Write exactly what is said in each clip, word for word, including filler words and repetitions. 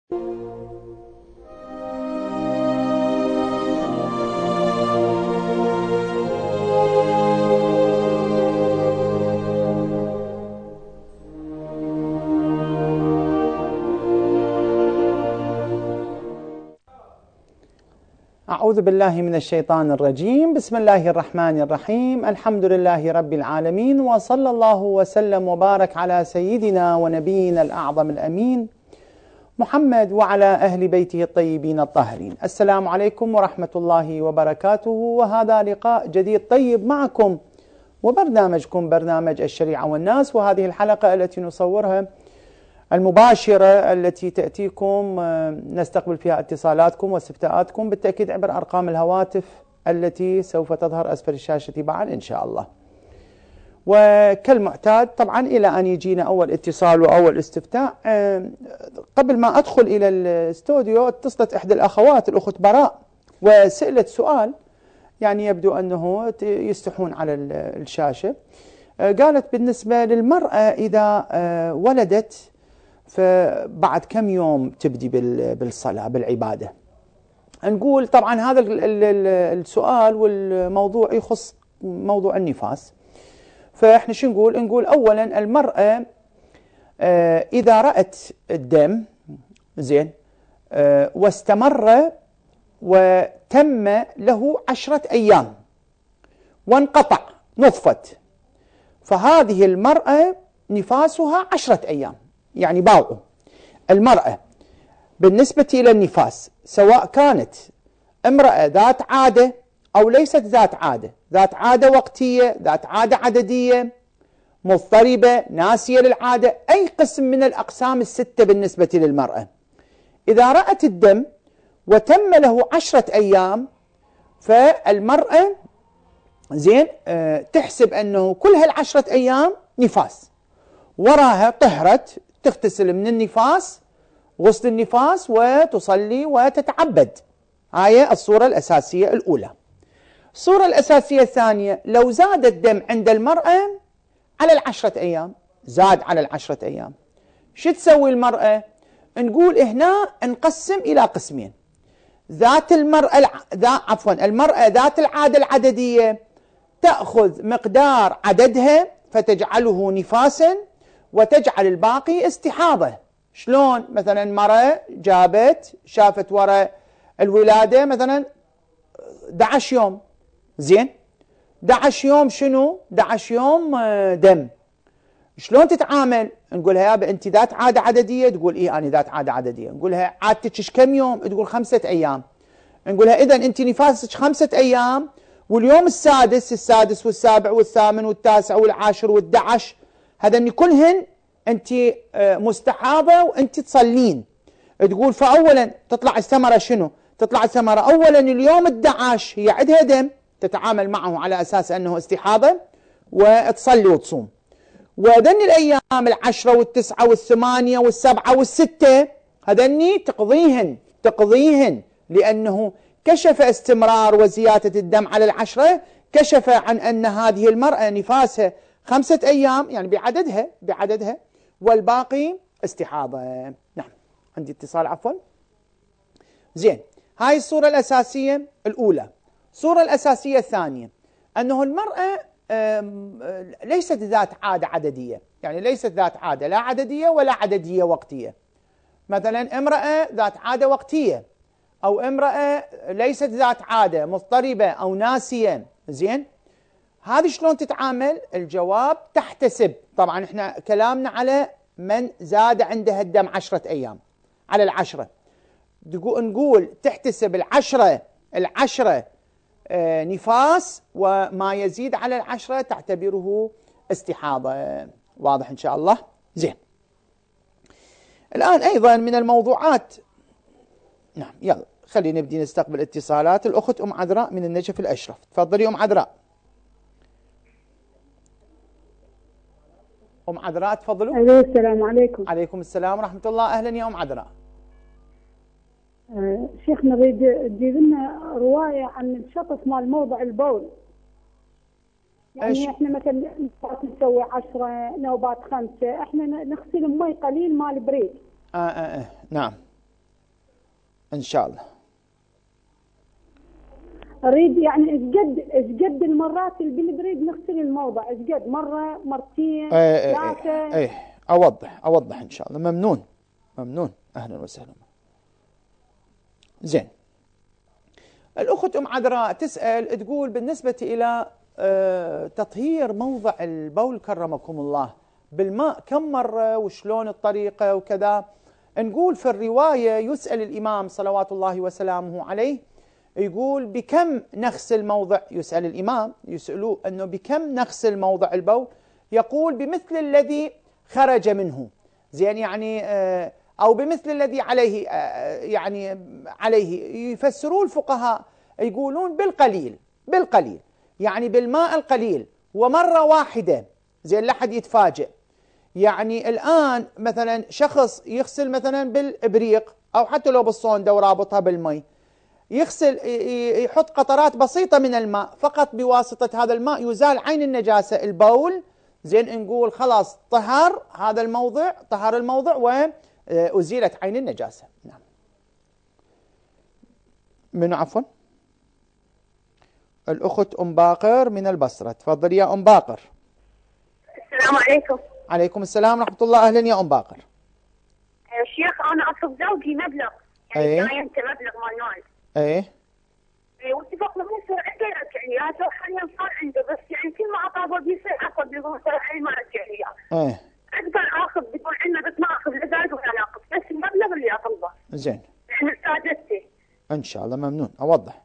أعوذ بالله من الشيطان الرجيم. بسم الله الرحمن الرحيم. الحمد لله رب العالمين، وصلى الله وسلم وبارك على سيدنا ونبينا الأعظم الأمين محمد وعلى أهل بيته الطيبين الطاهرين. السلام عليكم ورحمة الله وبركاته، وهذا لقاء جديد طيب معكم وبرنامجكم برنامج الشريعة والناس، وهذه الحلقة التي نصورها المباشرة التي تأتيكم نستقبل فيها اتصالاتكم واستفتاءاتكم بالتأكيد عبر أرقام الهواتف التي سوف تظهر أسفل الشاشة بعد إن شاء الله. وكالمعتاد طبعا إلى أن يجينا أول اتصال وأول استفتاء، قبل ما أدخل إلى الاستوديو اتصلت إحدى الأخوات الأخت براء وسألت سؤال يعني يبدو أنه يستحون على الشاشة. قالت بالنسبة للمرأة إذا ولدت فبعد كم يوم تبدي بالصلاة بالعبادة؟ نقول طبعا هذا السؤال والموضوع يخص موضوع النفاس. فإحنا شو نقول؟ نقول أولا المرأة إذا رأت الدم زين واستمر وتم له عشرة أيام وانقطع نطفت، فهذه المرأة نفاسها عشرة أيام، يعني باوعوا المرأة بالنسبة إلى النفاس سواء كانت امرأة ذات عادة أو ليست ذات عادة، ذات عادة وقتية، ذات عادة عددية، مضطربة، ناسية للعادة، أي قسم من الأقسام الستة بالنسبة للمرأة، إذا رأت الدم وتم له عشرة أيام فالمرأة زين أه تحسب أنه كل هالعشرة أيام نفاس، وراها طهرت تغتسل من النفاس غسل النفاس وتصلي وتتعبد. هاي الصورة الأساسية الأولى. الصورة الأساسية الثانية، لو زاد الدم عند المرأة على العشرة أيام، زاد على العشرة أيام، شو تسوي المرأة؟ نقول هنا نقسم إلى قسمين. ذات المرأة ذا عفوا المرأة ذات العادة العددية تأخذ مقدار عددها فتجعله نفاسا وتجعل الباقي استحاضة. شلون؟ مثلا مرأة جابت شافت وراء الولادة مثلا أحد عشر يوم، زين أحد عشر يوم شنو؟ أحد عشر يوم دم، شلون تتعامل؟ نقولها يابا انت ذات عادة عددية، تقول ايه انا ذات عادة عددية. نقولها عادتك ايش كم يوم؟ تقول خمسة ايام. نقولها اذا انت نفاسك خمسة ايام، واليوم السادس السادس والسابع والثامن والتاسع والعاشر والأحد عشر هذني كلهن انت مستحاضة وانت تصلين. تقول فاولا تطلع الثمرة شنو؟ تطلع الثمرة اولا اليوم أحد عشر هي عندها دم تتعامل معه على اساس انه استحاضة وتصلي وتصوم، وهذني الايام العشرة والتسعة والثمانية والسبعة والستة هذني تقضيهن تقضيهن لانه كشف استمرار وزيادة الدم على العشرة، كشف عن أن هذه المرأة نفاسها خمسة أيام يعني بعددها بعددها والباقي استحاضة. نعم عندي اتصال عفوا. زين هاي الصورة الأساسية الأولى. الصورة الأساسية الثانية أنه المرأة ليست ذات عادة عددية، يعني ليست ذات عادة لا عددية ولا عددية وقتية. مثلا امرأة ذات عادة وقتية أو امرأة ليست ذات عادة مضطربة أو ناسية، زين هذه شلون تتعامل؟ الجواب تحتسب. طبعا احنا كلامنا على من زاد عندها الدم عشرة أيام على العشرة، نقول تحتسب العشرة العشرة آه نفاس، وما يزيد على العشرة تعتبره استحاضة. واضح إن شاء الله؟ زين الآن أيضا من الموضوعات، نعم يلا خلينا نبدي نستقبل اتصالات. الأخت أم عذراء من النجف الأشرف، تفضلي أم عذراء. أم عذراء تفضلوا. أيوة السلام عليكم. عليكم السلام ورحمة الله. أهلا يا أم عذراء. آه شيخ نريد تجيب لنا رواية عن الشطف مال موضع البول. يعني أش... احنا مثلا نسوي عشرة نوبات خمسة، احنا نغسل بمي قليل مال بريد. آه آه آه. نعم إن شاء الله. اريد يعني ايش قد ايش قد المرات اللي بنريد نغسل الموضع، ايش قد مره مرتين ثلاثه؟ ايه ايه اوضح اوضح ان شاء الله. ممنون ممنون، اهلا وسهلا. زين، الاخت ام عذراء تسال تقول بالنسبه الى اه تطهير موضع البول كرمكم الله بالماء كم مره وشلون الطريقه وكذا. نقول في الروايه يسال الامام صلوات الله وسلامه عليه، يقول بكم نغسل موضع، يسأل الإمام يسألوه أنه بكم نغسل موضع البول، يقول بمثل الذي خرج منه. زين، يعني أو بمثل الذي عليه، يعني عليه. يفسرون الفقهاء يقولون بالقليل، بالقليل يعني بالماء القليل ومرة واحدة. زين، لا حد يتفاجئ. يعني الآن مثلا شخص يغسل مثلا بالإبريق أو حتى لو بالصوندة ورابطها بالمي، يغسل يحط قطرات بسيطة من الماء، فقط بواسطة هذا الماء يزال عين النجاسة البول. زين، نقول خلاص طهر هذا الموضع، طهر الموضع وأزيلت عين النجاسة. نعم. من عفوا الأخت أم باقر من البصرة، تفضل يا أم باقر. السلام عليكم. عليكم السلام ورحمة الله، أهلا يا أم باقر. شيخ أنا أطلب زوجي مبلغ، يعني أيه؟ أنت مبلغ مال مال. ايه واتفقنا من يصير عنده يرجع لي اياه، سو حاليا صار عنده، بس يعني كل ما اعطاه بيصير اخذ يقول صار حاليا ما رجع لي اياه. ايه اقدر اخذ بدون عنده، بس ما اخذ لا زايد ولا ناقص، بس المبلغ اللي اطلبه. زين، احنا استاجرته. ان شاء الله. ممنون، اوضح.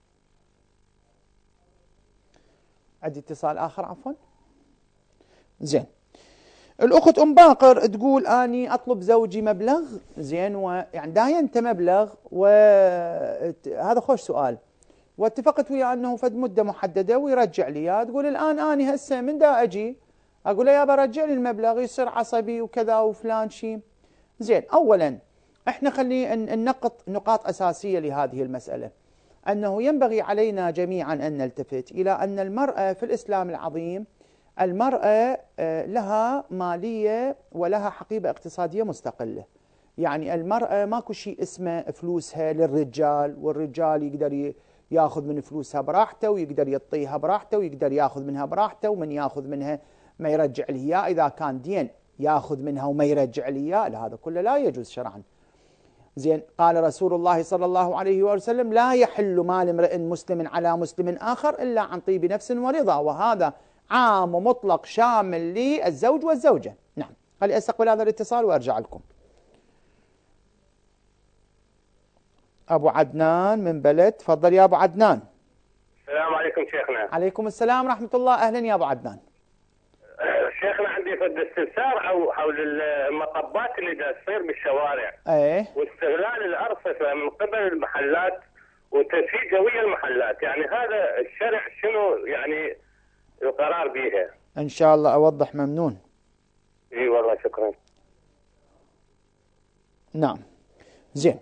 عندي اتصال اخر عفوا. زين، الاخت ام باقر تقول اني اطلب زوجي مبلغ، زين، ويعني داينت مبلغ، وهذا خوش سؤال، واتفقت وياه انه فد مده محدده ويرجع لي اياه. تقول الان اني هسه من دا اجي اقول له يا برجع لي المبلغ، يصير عصبي وكذا وفلان شيء. زين، اولا احنا خلينا ننقط نقاط اساسيه لهذه المساله، انه ينبغي علينا جميعا ان نلتفت الى ان المراه في الاسلام العظيم، المرأة لها مالية ولها حقيبة اقتصادية مستقلة. يعني المرأة ماكو شيء اسمه فلوسها للرجال، والرجال يقدر ياخذ من فلوسها براحته ويقدر يعطيها براحته ويقدر ياخذ منها براحته، ومن ياخذ منها ما يرجع له اياه، اذا كان دين ياخذ منها وما يرجع له اياه، هذا كله لا يجوز شرعا. زين، قال رسول الله صلى الله عليه وسلم لا يحل مال امرئ مسلم على مسلم آخر إلا عن طيب نفس ورضا، وهذا عام ومطلق شامل للزوج والزوجة. نعم، خلي أستقبل هذا الاتصال وأرجع لكم. أبو عدنان من بلد، تفضل يا أبو عدنان. السلام عليكم شيخنا. عليكم السلام ورحمة الله، أهلا يا أبو عدنان. شيخنا عندي فد استفسار او حول المطبات اللي دا تصير بالشوارع، ايه، واستغلال الارصفه من قبل المحلات وتسييق ويا المحلات، يعني هذا الشرع شنو يعني القرار بيها؟ ان شاء الله اوضح. ممنون. اي والله شكرا. نعم، زين،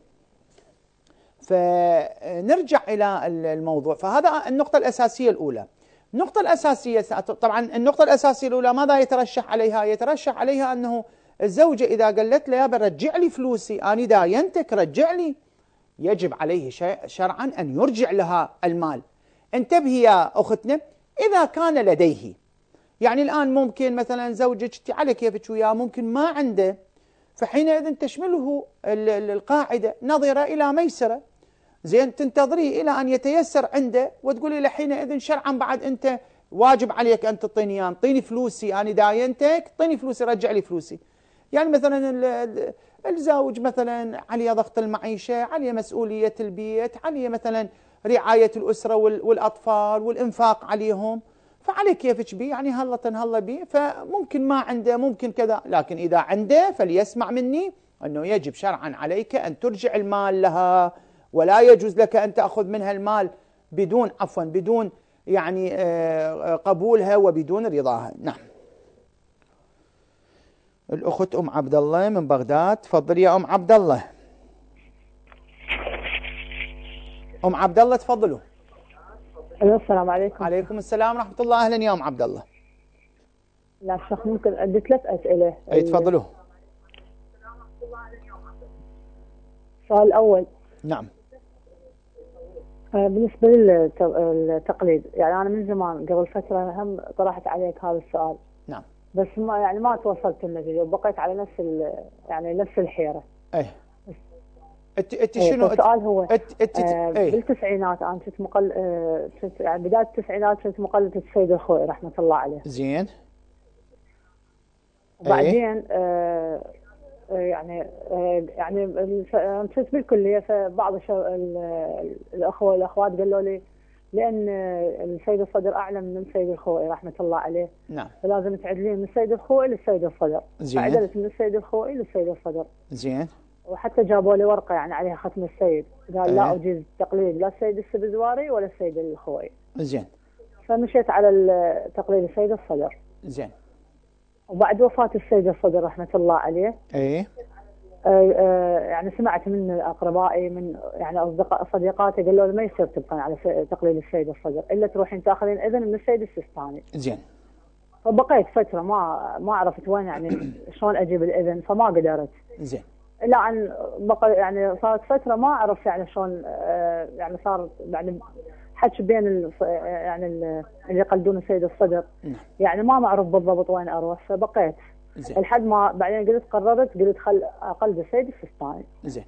فنرجع الى الموضوع. فهذا النقطة الاساسية الاولى. النقطة الأساسية طبعا النقطة الأساسية الأولى ماذا يترشح عليها؟ يترشح عليها أنه الزوجة إذا قالت له يا برجع لي فلوسي، أنا داينتك رجع لي، يجب عليه شرعا أن يرجع لها المال. انتبهي يا أختنا، إذا كان لديه، يعني الآن ممكن مثلا زوجك على كيفك وياه ممكن ما عنده، فحينئذ تشمله القاعدة نظرة إلى ميسرة. زين، تنتظريه إلى أن يتيسر عنده وتقولي له حينئذ شرعا بعد أنت واجب عليك أن تعطيني، أعطيني فلوسي، أنا داينتك، أعطيني فلوسي، رجع لي فلوسي. يعني مثلا الزوج مثلا عليه ضغط المعيشة، عليه مسؤولية البيت، عليه مثلا رعاية الأسرة والأطفال والإنفاق عليهم، فعلى كيفك بي، يعني هلا تنهلا بي، فممكن ما عنده، ممكن كذا، لكن إذا عنده فليسمع مني أنه يجب شرعا عليك أن ترجع المال لها، ولا يجوز لك أن تأخذ منها المال بدون عفوا بدون يعني قبولها وبدون رضاها. نعم. الأخت أم عبد الله من بغداد، تفضلي يا أم عبد الله. أم عبد الله تفضلوا. السلام عليكم. عليكم السلام ورحمة الله، أهلا يا أم عبد الله. لا شيخ ممكن عندي ثلاث أسئلة. أي تفضلوا. السؤال الأول، نعم. بالنسبة للتقليد، يعني أنا من زمان قبل فترة هم طرحت عليك هذا السؤال. نعم. بس ما يعني ما توصلت النتيجة وبقيت على نفس يعني نفس الحيرة. ايه. انت انت ايه شنو السؤال هو ات ات آه ايه؟ بالتسعينات انا كنت مقل آه يعني بداية التسعينات كنت مقلدة السيد الخوئي رحمة الله عليه. زين. وبعدين ايه؟ آه يعني آه يعني كنت بالكلية، فبعض الأخوة والأخوات قالوا لي لأن السيد الصدر أعلم من السيد الخوئي رحمة الله عليه. نعم. فلازم تعدلين من السيد الخوئي للسيد الصدر. زين. فعدلت من السيد الخوئي للسيد الصدر. زين. وحتى جابوا لي ورقة يعني عليها ختم السيد، قال ايه؟ لا أجيز تقليد لا السيد السبزواري ولا السيد الخوئي. زين. فمشيت على تقليد السيد الصدر. زين. وبعد وفاة السيد الصدر رحمة الله عليه ايه؟ آه آه يعني سمعت من أقربائي من يعني أصدقاء صديقاتي قالوا لي ما يصير تبقين على تقليد السيد الصدر إلا تروحين تاخذين إذن من السيد السيستاني. زين. فبقيت فترة ما ما عرفت وين يعني شلون أجيب الإذن، فما قدرت. زين. إلى أن بقى يعني صارت فترة ما أعرف يعني شلون آه يعني صار يعني حكي بين يعني اللي يقلدون السيد الصدر. نعم. يعني ما معروف بالضبط وين أروح، فبقيت. زين. لحد ما بعدين قلت قررت قلت خل أقلد السيد السيستاني. زين.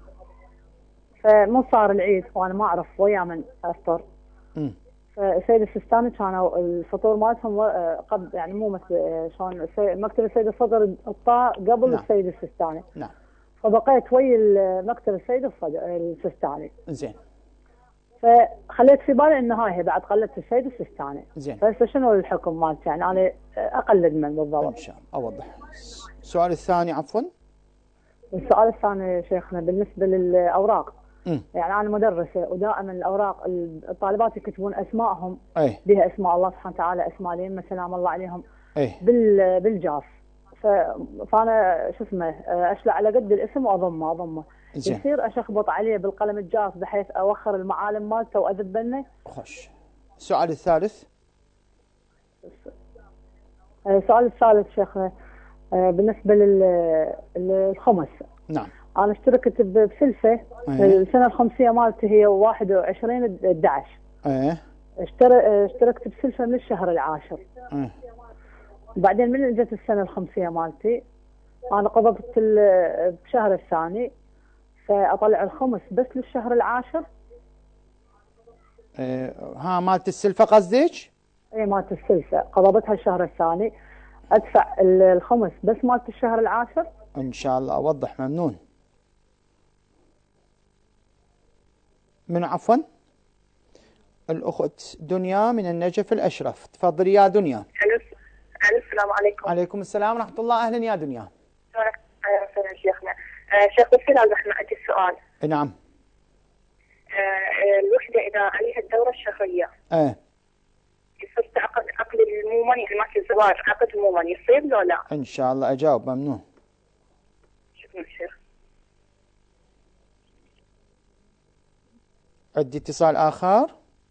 فمو صار العيد وأنا ما أعرف ويا من أفطر. امم. فالسيد السيستاني كانوا الفطور مالتهم قبل يعني مو مثل شلون مكتب السيد الصدر الطاء قبل. نعم. السيد السيستاني. نعم. فبقيت ويا مكتب السيد الصدر السيستاني. زين. فخليت في بالي انه هاي هي بعد قلدت السيد السيستاني. زين. فهسه شنو الحكم مالتي يعني انا اقلد من بالضبط؟ ان شاء الله اوضح. السؤال الثاني عفوا. السؤال الثاني شيخنا بالنسبه للاوراق. م. يعني انا مدرسه ودائما الاوراق الطالبات يكتبون اسمائهم. ايه؟ بها اسماء الله سبحانه وتعالى، اسماء الائمه سلام الله عليهم. ايه؟ بال بالجاف. فانا شو اسمه اشلع على قد الاسم واضمه اضمه. زين. يصير اشخبط عليه بالقلم الجاف بحيث اوخر المعالم مالته واذبنه. خش. السؤال الثالث. السؤال الثالث شيخنا بالنسبه للخمس. نعم. انا اشتركت بسلفه. ايه؟ السنه الخمسيه مالتي هي واحد وعشرين احد عشر. ايه؟ اشتركت بسلفه من الشهر العاشر. ايه؟ بعدين من اجت السنه الخمسيه مالتي انا قبضت بشهر الثاني، فاطلع الخمس بس للشهر العاشر. إيه ها مالت السلفه قصدك؟ اي مالت السلفه قبضتها الشهر الثاني، ادفع الخمس بس مالت الشهر العاشر. ان شاء الله اوضح. ممنون. من عفوا الاخت دنيا من النجف الاشرف. تفضلي يا دنيا. الو السلام عليكم. عليكم السلام ورحمه الله. اهلا يا دنيا. اهلا شيخنا. آه شيخ بس لازم احنا عندي السؤال. نعم. آه الوحده اذا عليها الدوره الشهريه. ايه. يصير عقد عقد المومن يعني مالت الزواج عقد المومن يصير لو لا؟ ان شاء الله اجاوب. ممنون. شكرا شيخ. عندي اتصال اخر.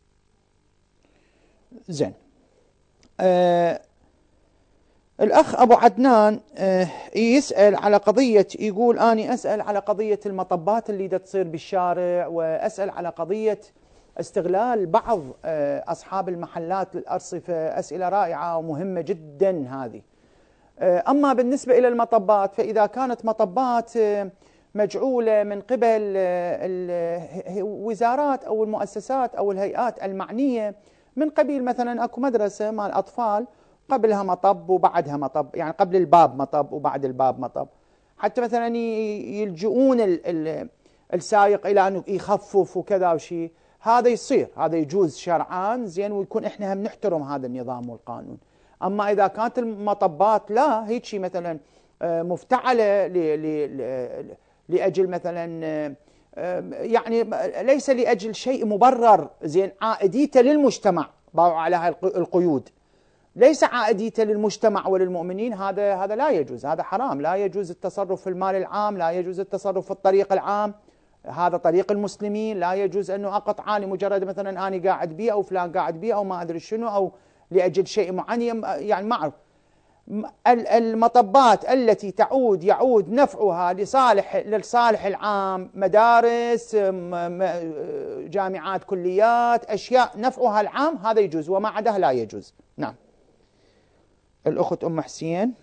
زين. آه الأخ أبو عدنان آه يسأل على قضية، يقول أني أسأل على قضية المطبات اللي دا تصير بالشارع، وأسأل على قضية استغلال بعض آه أصحاب المحلات للأرصفة. أسئلة رائعة ومهمة جدا هذه. آه أما بالنسبة إلى المطبات، فإذا كانت مطبات آه مجعولة من قبل الوزارات أو المؤسسات أو الهيئات المعنية، من قبيل مثلا أكو مدرسة مال أطفال قبلها مطب وبعدها مطب، يعني قبل الباب مطب وبعد الباب مطب، حتى مثلا يلجؤون السائق إلى أنه يخفف وكذا وشيء، هذا يصير، هذا يجوز شرعان زين، ويكون إحنا هم نحترم هذا النظام والقانون. أما إذا كانت المطبات لا هيك شيء مثلا مفتعلة لأجل مثلا يعني ليس لأجل شيء مبرر زين، عائديته للمجتمع، باعوا عليها القيود، ليس عائديته للمجتمع وللمؤمنين، هذا هذا لا يجوز، هذا حرام. لا يجوز التصرف في المال العام، لا يجوز التصرف في الطريق العام، هذا طريق المسلمين. لا يجوز أنه أقطع لي مجرد مثلا أنا قاعد بيه أو فلان قاعد بيه أو ما أدري شنو، أو لأجل شيء معين يعني ما أعرف. المطبات التي تعود يعود نفعها لصالح للصالح العام، مدارس، جامعات، كليات، أشياء نفعها العام، هذا يجوز، وما عداه لا يجوز. نعم. الأخت أم حسين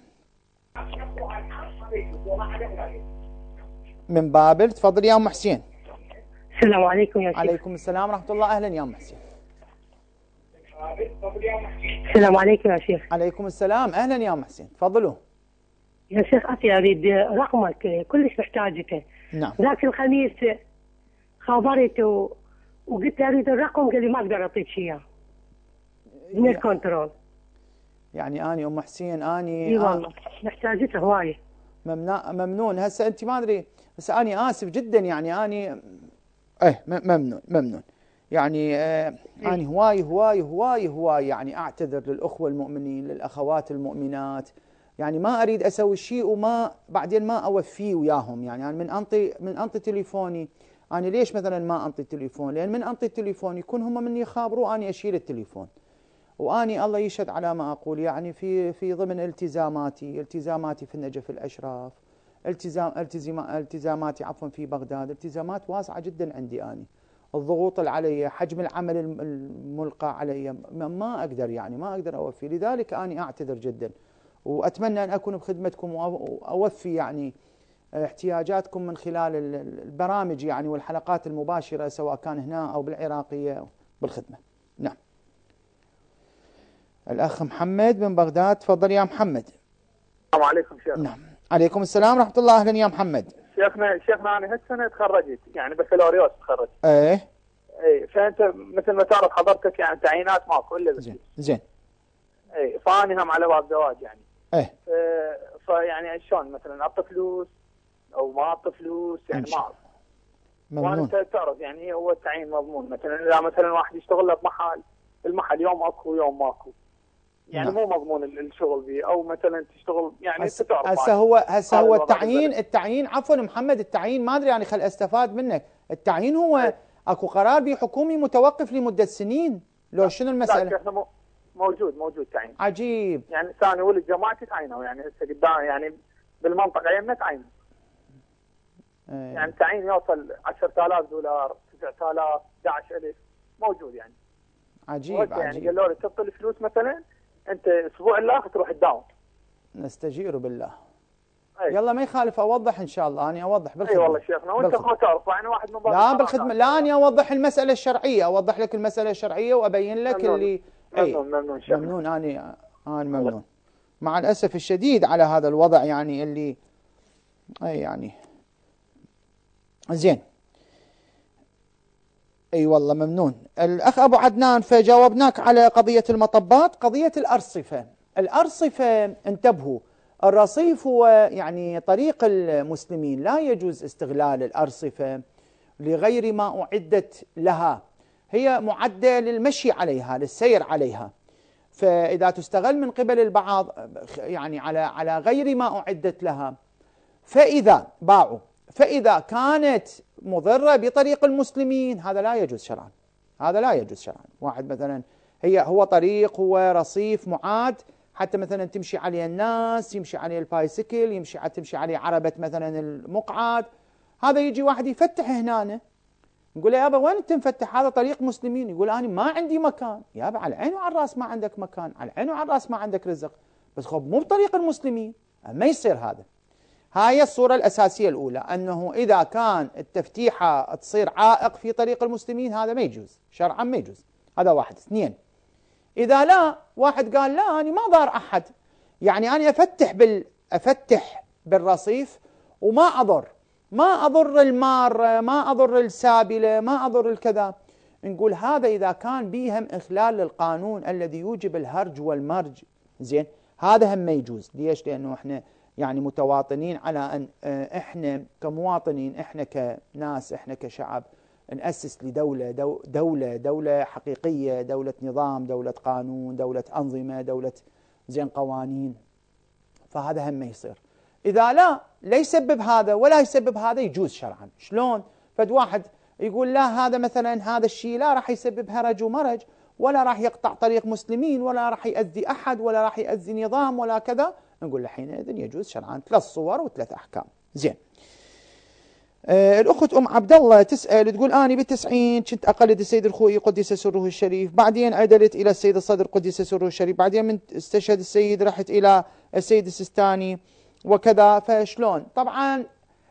من بابل، تفضل يا أم حسين. السلام عليكم يا شيخ. عليكم السلام ورحمة الله. أهلا يا أم حسين. السلام عليكم يا شيخ. عليكم السلام. أهلا يا أم حسين، تفضلوا. يا شيخ أخي أريد رقمك، كلش محتاجته. نعم. ذاك الخميس خابرت و... وقلت أريد الرقم، قال لي ما أقدر أعطيك إياه من الكنترول. يعني أني أم حسين أني إي والله محتاجته هواية. ممنون ممنون. هسه أنت ما أدري، بس أني آسف جدا، يعني أني إيه ممنون ممنون يعني آه إيه؟ أني هواي هواي هواي هواي يعني أعتذر للأخوة المؤمنين، للأخوات المؤمنات، يعني ما أريد أسوي شيء وما بعدين ما أوفيه وياهم. يعني أنا من أنطي من أنطي تليفوني، أنا ليش مثلا ما أنطي التليفون؟ لأن من أنطي التليفون يكون هم مني يخابروا، أني أشيل التليفون، وأني الله يشهد على ما أقول، يعني في في ضمن التزاماتي التزاماتي في النجف الأشراف، التزام التزاماتي عفوا في بغداد، التزامات واسعة جدا عندي أني، الضغوط اللي علي، حجم العمل الملقى علي، ما أقدر يعني ما أقدر أوفي. لذلك أني أعتذر جدا، وأتمنى أن أكون بخدمتكم وأوفي يعني احتياجاتكم من خلال البرامج يعني والحلقات المباشرة، سواء كان هنا أو بالعراقية بالخدمة. نعم. الأخ محمد من بغداد، تفضل يا محمد. السلام عليكم شيخ. نعم. عليكم السلام ورحمة الله. أهلا يا محمد. شيخنا شيخنا أنا هالسنة تخرجت، يعني بكالوريوس تخرجت. إيه. إيه، فأنت مثل ما تعرف حضرتك يعني تعيينات ماكو إلا بس. زين زين. إيه، فأني هم على باب زواج يعني. إيه. فيعني شلون مثلا أعطي فلوس أو ما أعطي فلوس يعني ما أعرف. ممنون. وأنت تعرف يعني هو التعيين مضمون، مثلا إذا مثلا واحد يشتغل له بمحل، المحل يوم أكو يوم ماكو. يعني مو مضمون الشغل فيه، او مثلا تشتغل يعني انت تعرف. هسه هو هسه هو التعيين التعيين عفوا محمد، التعيين ما ادري يعني خل استفاد منك، التعيين هو اكو قرار به حكومي متوقف لمده سنين، لو شنو المساله؟ لا احنا موجود موجود تعيين. عجيب. يعني ثاني ولد جماعتي تعينوا، يعني هسه قدام يعني بالمنطقه يمنا تعينوا. ايه. يعني تعيين يوصل عشرة آلاف دولار، تسعة آلاف، أحد عشر ألف موجود يعني. عجيب عجيب. يعني قالوا لي تعطي الفلوس مثلا انت اسبوع الاخر تروح تداوم. نستجير بالله. أي. يلا ما يخالف اوضح ان شاء الله، اني اوضح بالخدمه. اي والله شيخنا، وانت ما تعرف يعني واحد من لا بالخدمه، لا اني اوضح المساله الشرعيه، اوضح لك المساله الشرعيه وابين لك ممنون. اللي ممنون ممنون شيخنا. ممنون. اني انا ممنون. مع الاسف الشديد على هذا الوضع يعني اللي اي يعني زين. اي أيوة والله ممنون. الاخ ابو عدنان، فجاوبناك على قضيه المطبات. قضيه الارصفه، الارصفه انتبهوا، الرصيف هو يعني طريق المسلمين، لا يجوز استغلال الارصفه لغير ما اعدت لها، هي معده للمشي عليها، للسير عليها، فاذا تستغل من قبل البعض يعني على على غير ما اعدت لها، فاذا باعوا، فاذا كانت مضرة بطريق المسلمين، هذا لا يجوز شرعا، هذا لا يجوز شرعا. واحد مثلا هي هو طريق، هو رصيف معاد حتى مثلا تمشي عليه الناس، يمشي عليه البايسكل، يمشي تمشي عليه عربة مثلا المقعد، هذا يجي واحد يفتح هنا، نقول له يابا وين انت مفتح؟ هذا طريق مسلمين. يقول انا ما عندي مكان. يابا على العين وعلى الراس ما عندك مكان، على العين وعلى الراس ما عندك رزق، بس خب مو بطريق المسلمين، ما يصير هذا. هاي الصورة الأساسية الأولى، أنه إذا كان التفتيحة تصير عائق في طريق المسلمين هذا ما يجوز شرعا، ما يجوز. هذا واحد. اثنين، إذا لا واحد قال لا أنا ما ضار أحد، يعني أنا أفتح بال أفتح بالرصيف وما أضر، ما أضر المار، ما أضر السابلة، ما أضر الكذا، نقول هذا إذا كان بيهم إخلال للقانون الذي يوجب الهرج والمرج، زين، هذا هم ما يجوز. ليش؟ لأنه إحنا يعني متواطنين على أن إحنا كمواطنين، إحنا كناس، إحنا كشعب نأسس لدولة دو دولة دولة حقيقية، دولة نظام، دولة قانون، دولة أنظمة، دولة زين قوانين، فهذا هم ما يصير. إذا لا لا يسبب هذا ولا يسبب هذا يجوز شرعا. شلون؟ فد واحد يقول لا هذا مثلا هذا الشيء لا راح يسبب هرج ومرج، ولا راح يقطع طريق مسلمين ولا راح يأذي أحد ولا راح يأذي نظام ولا كذا، نقول له حينئذ يجوز شرعا ثلاث صور وثلاث أحكام. زين. آه الأخت أم عبد الله تسأل تقول أنا بالتسعين كنت أقلد السيد الخوئي قدس سره الشريف، بعدين عدلت إلى السيد الصدر قدس سره الشريف، بعدين من استشهد السيد رحت إلى السيد السيستاني وكذا، فشلون؟ طبعا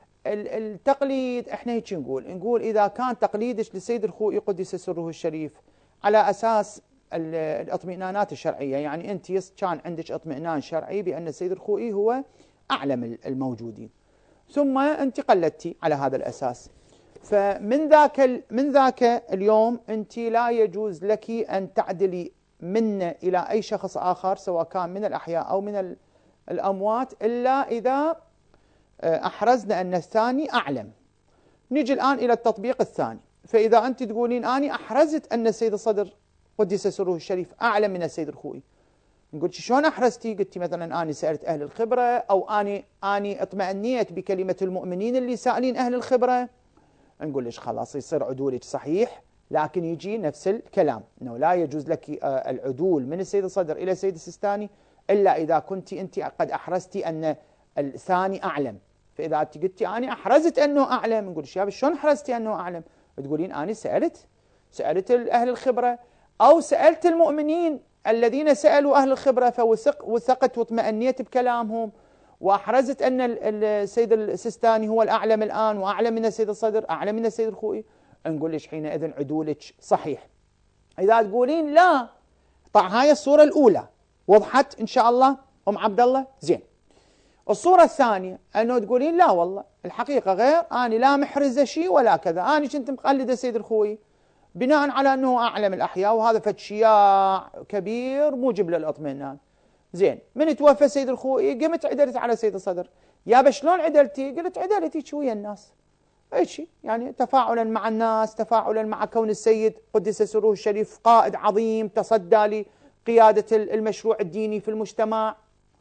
التقليد احنا هيك نقول نقول إذا كان تقليدك للسيد الخوئي قدس سره الشريف على أساس الاطمئنانات الشرعية، يعني أنت كان عندك اطمئنان شرعي بأن السيد الخوئي هو أعلم الموجودين، ثم أنت قلدتي على هذا الأساس، فمن ذاك من ذاك اليوم أنت لا يجوز لك أن تعدلي من إلى أي شخص آخر سواء كان من الأحياء أو من الأموات إلا إذا أحرزنا أن الثاني أعلم. نجي الآن إلى التطبيق الثاني، فإذا أنت تقولين أني أحرزت أن السيد الصدر قدس سره الشريف أعلم من السيد الخوئي، نقول شلون أحرزتي؟ قلتي مثلا أني سألت أهل الخبرة، أو أني أني اطمأنيت بكلمة المؤمنين اللي سائلين أهل الخبرة، نقول لك خلاص يصير عدولك صحيح، لكن يجي نفس الكلام أنه لا يجوز لك العدول من السيد الصدر إلى السيد السيستاني إلا إذا كنت أنت قد أحرزتي أن الثاني أعلم. فإذا أنت قلتي أنا أحرزت أنه أعلم، نقول شباب شلون أحرزتي أنه أعلم؟ تقولين أنا سألت سألت أهل الخبرة أو سألت المؤمنين الذين سألوا أهل الخبرة فوثق وثقت واطمأنيت بكلامهم وأحرزت أن السيد السيستاني هو الأعلم الآن وأعلم من السيد الصدر أعلم من السيد الخوئي، نقول لك حينئذ عدولك صحيح. إذا تقولين لا، طبعا هاي الصورة الأولى وضحت إن شاء الله أم عبد الله؟ زين. الصورة الثانية أنه تقولين لا والله الحقيقة غير، أنا لا محرزة شيء ولا كذا، أنا كنت مقلدة السيد الخوئي بناء على أنه أعلم الأحياء، وهذا فد شياع كبير موجب للإطمئنان. زين، من توفى السيد الخوئي قمت عدلت على سيد الصدر، يابا شلون عدلتي؟ قلت عدلتي شوية الناس، ايش يعني تفاعلا مع الناس، تفاعلا مع كون السيد قدس سره الشريف قائد عظيم تصدى لقيادة المشروع الديني في المجتمع،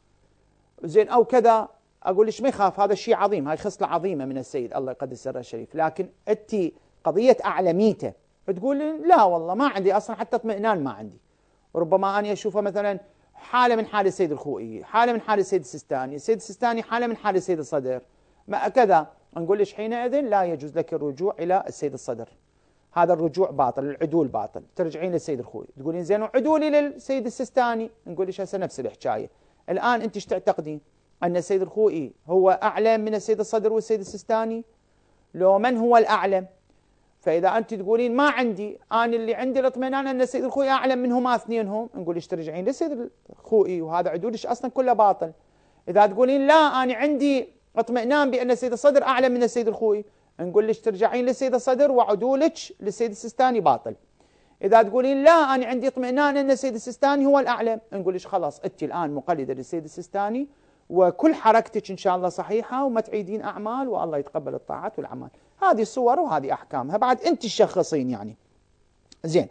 زين أو كذا، أقول ليش ما يخاف، هذا الشيء عظيم، هاي خصلة عظيمة من السيد الله يقدس سره الشريف، لكن أنت قضية أعلميته تقول لا والله ما عندي أصلا حتى اطمئنان ما عندي، وربما أنا أشوفه مثلا حالة من حال السيد الخوئي، حالة من حال السيد السيستاني، السيد السيستاني حالة من حال السيد الصدر، ما كذا، نقول لك حينئذ لا يجوز لك الرجوع إلى السيد الصدر، هذا الرجوع باطل، العدول باطل، ترجعين للسيد الخوئي، تقولين زين عدولي للسيد السيستاني، نقول لك هسه نفس الحكاية. الآن أنت ايش تعتقدين؟ أن السيد الخوئي هو أعلم من السيد الصدر والسيد السيستاني؟ لو من هو الأعلم؟ فإذا أنت تقولين ما عندي، أنا اللي عندي الاطمئنان أن السيد الخوئي أعلم منهما اثنينهم، نقول ليش ترجعين للسيد الخوئي وهذا عدولش أصلا كله باطل. إذا تقولين لا أنا عندي اطمئنان بأن السيد الصدر أعلم من السيد الخوئي، نقول ليش ترجعين للسيد الصدر وعدولك للسيد السيستاني باطل. إذا تقولين لا أنا عندي اطمئنان أن السيد السيستاني هو الأعلم، نقول ليش خلاص أنت الآن مقلدة للسيد السيستاني وكل حركتك إن شاء الله صحيحة وما تعيدين أعمال والله يتقبل الطاعات والأعمال. هذه الصور وهذه أحكامها، بعد أنت الشخصين يعني. زين.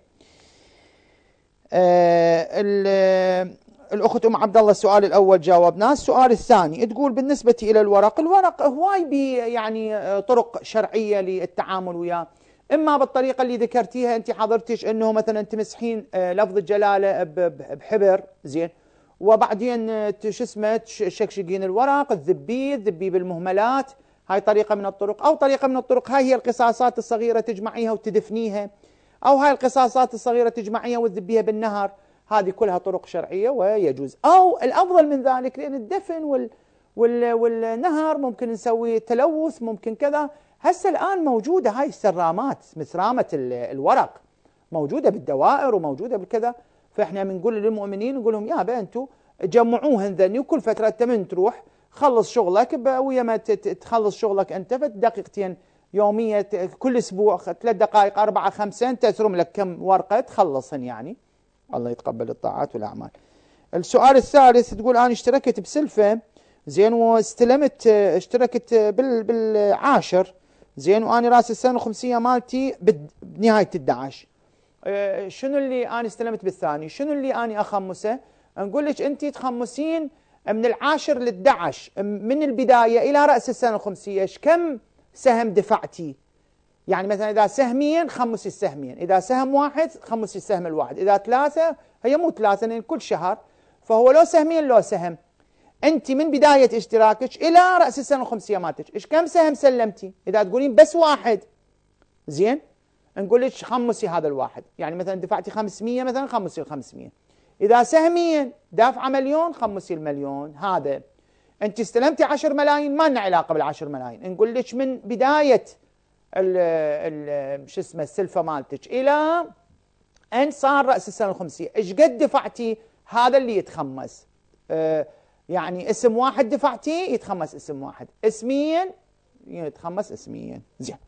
آه الأخت أم عبد الله السؤال الأول جاوبناه، السؤال الثاني تقول بالنسبة إلى الورق، الورق هواي بي يعني طرق شرعية للتعامل وياه، إما بالطريقة اللي ذكرتيها أنت حضرتش أنه مثلا تمسحين لفظ الجلالة بحبر، زين، وبعدين شو اسمه تشكشقين الورق، تذبيه تذبيه بالمهملات، هاي طريقة من الطرق، أو طريقة من الطرق هاي هي القصاصات الصغيرة تجمعيها وتدفنيها، أو هاي القصاصات الصغيرة تجمعيها وتذبيها بالنهر، هذه كلها طرق شرعية ويجوز. أو الأفضل من ذلك، لأن الدفن وال وال والنهر ممكن نسوي تلوث، ممكن كذا، هسه الآن موجودة هاي السرامات، مسرامة الورق موجودة بالدوائر وموجودة بالكذا، فإحنا بنقول للمؤمنين نقول لهم يا أنتم جمعوهن ذني، وكل فترة أنت من تروح خلص شغلك ويا ما تخلص شغلك أنت دقيقتين يومية، كل أسبوع ثلاث دقائق أربعة خمسة أنت ترم لك كم ورقة تخلصن يعني، الله يتقبل الطاعات والأعمال. السؤال الثالث تقول أنا اشتركت بسلفة، زين، واستلمت اشتركت بال بالعاشر، زين، وأنا راس السنة الخمسية مالتي بنهاية الدعش، اه شنو اللي أنا استلمت بالثاني؟ شنو اللي أنا أخمسه؟ نقول لك أنت تخمسين من العاشر للدعش من البداية إلى رأس السنة الخمسية، كم سهم دفعتي؟ يعني مثلا إذا سهمين خمسي السهمين، إذا سهم واحد خمسي السهم الواحد، إذا ثلاثة هي مو ثلاثة لأن كل شهر، فهو لو سهمين لو سهم. أنت من بداية اشتراكك إلى رأس السنة الخمسية مالتك إيش كم سهم سلمتي؟ إذا تقولين بس واحد زين نقول لك خمسي هذا الواحد، يعني مثلا دفعتي خمسمية مثلا خمسي الخمسمية. إذا سهمين دافعة مليون خمسي المليون. هذا أنت استلمتي عشر ملايين ما لنا علاقة بالعشر ملايين، نقول لك من بداية ال ال شو اسمه السلفة مالتك إلى أن صار رأس السنة الخمسية إيش قد دفعتي، هذا اللي يتخمس. آه يعني اسم واحد دفعتي يتخمس اسم واحد، اسميا يتخمس اسميا. زين.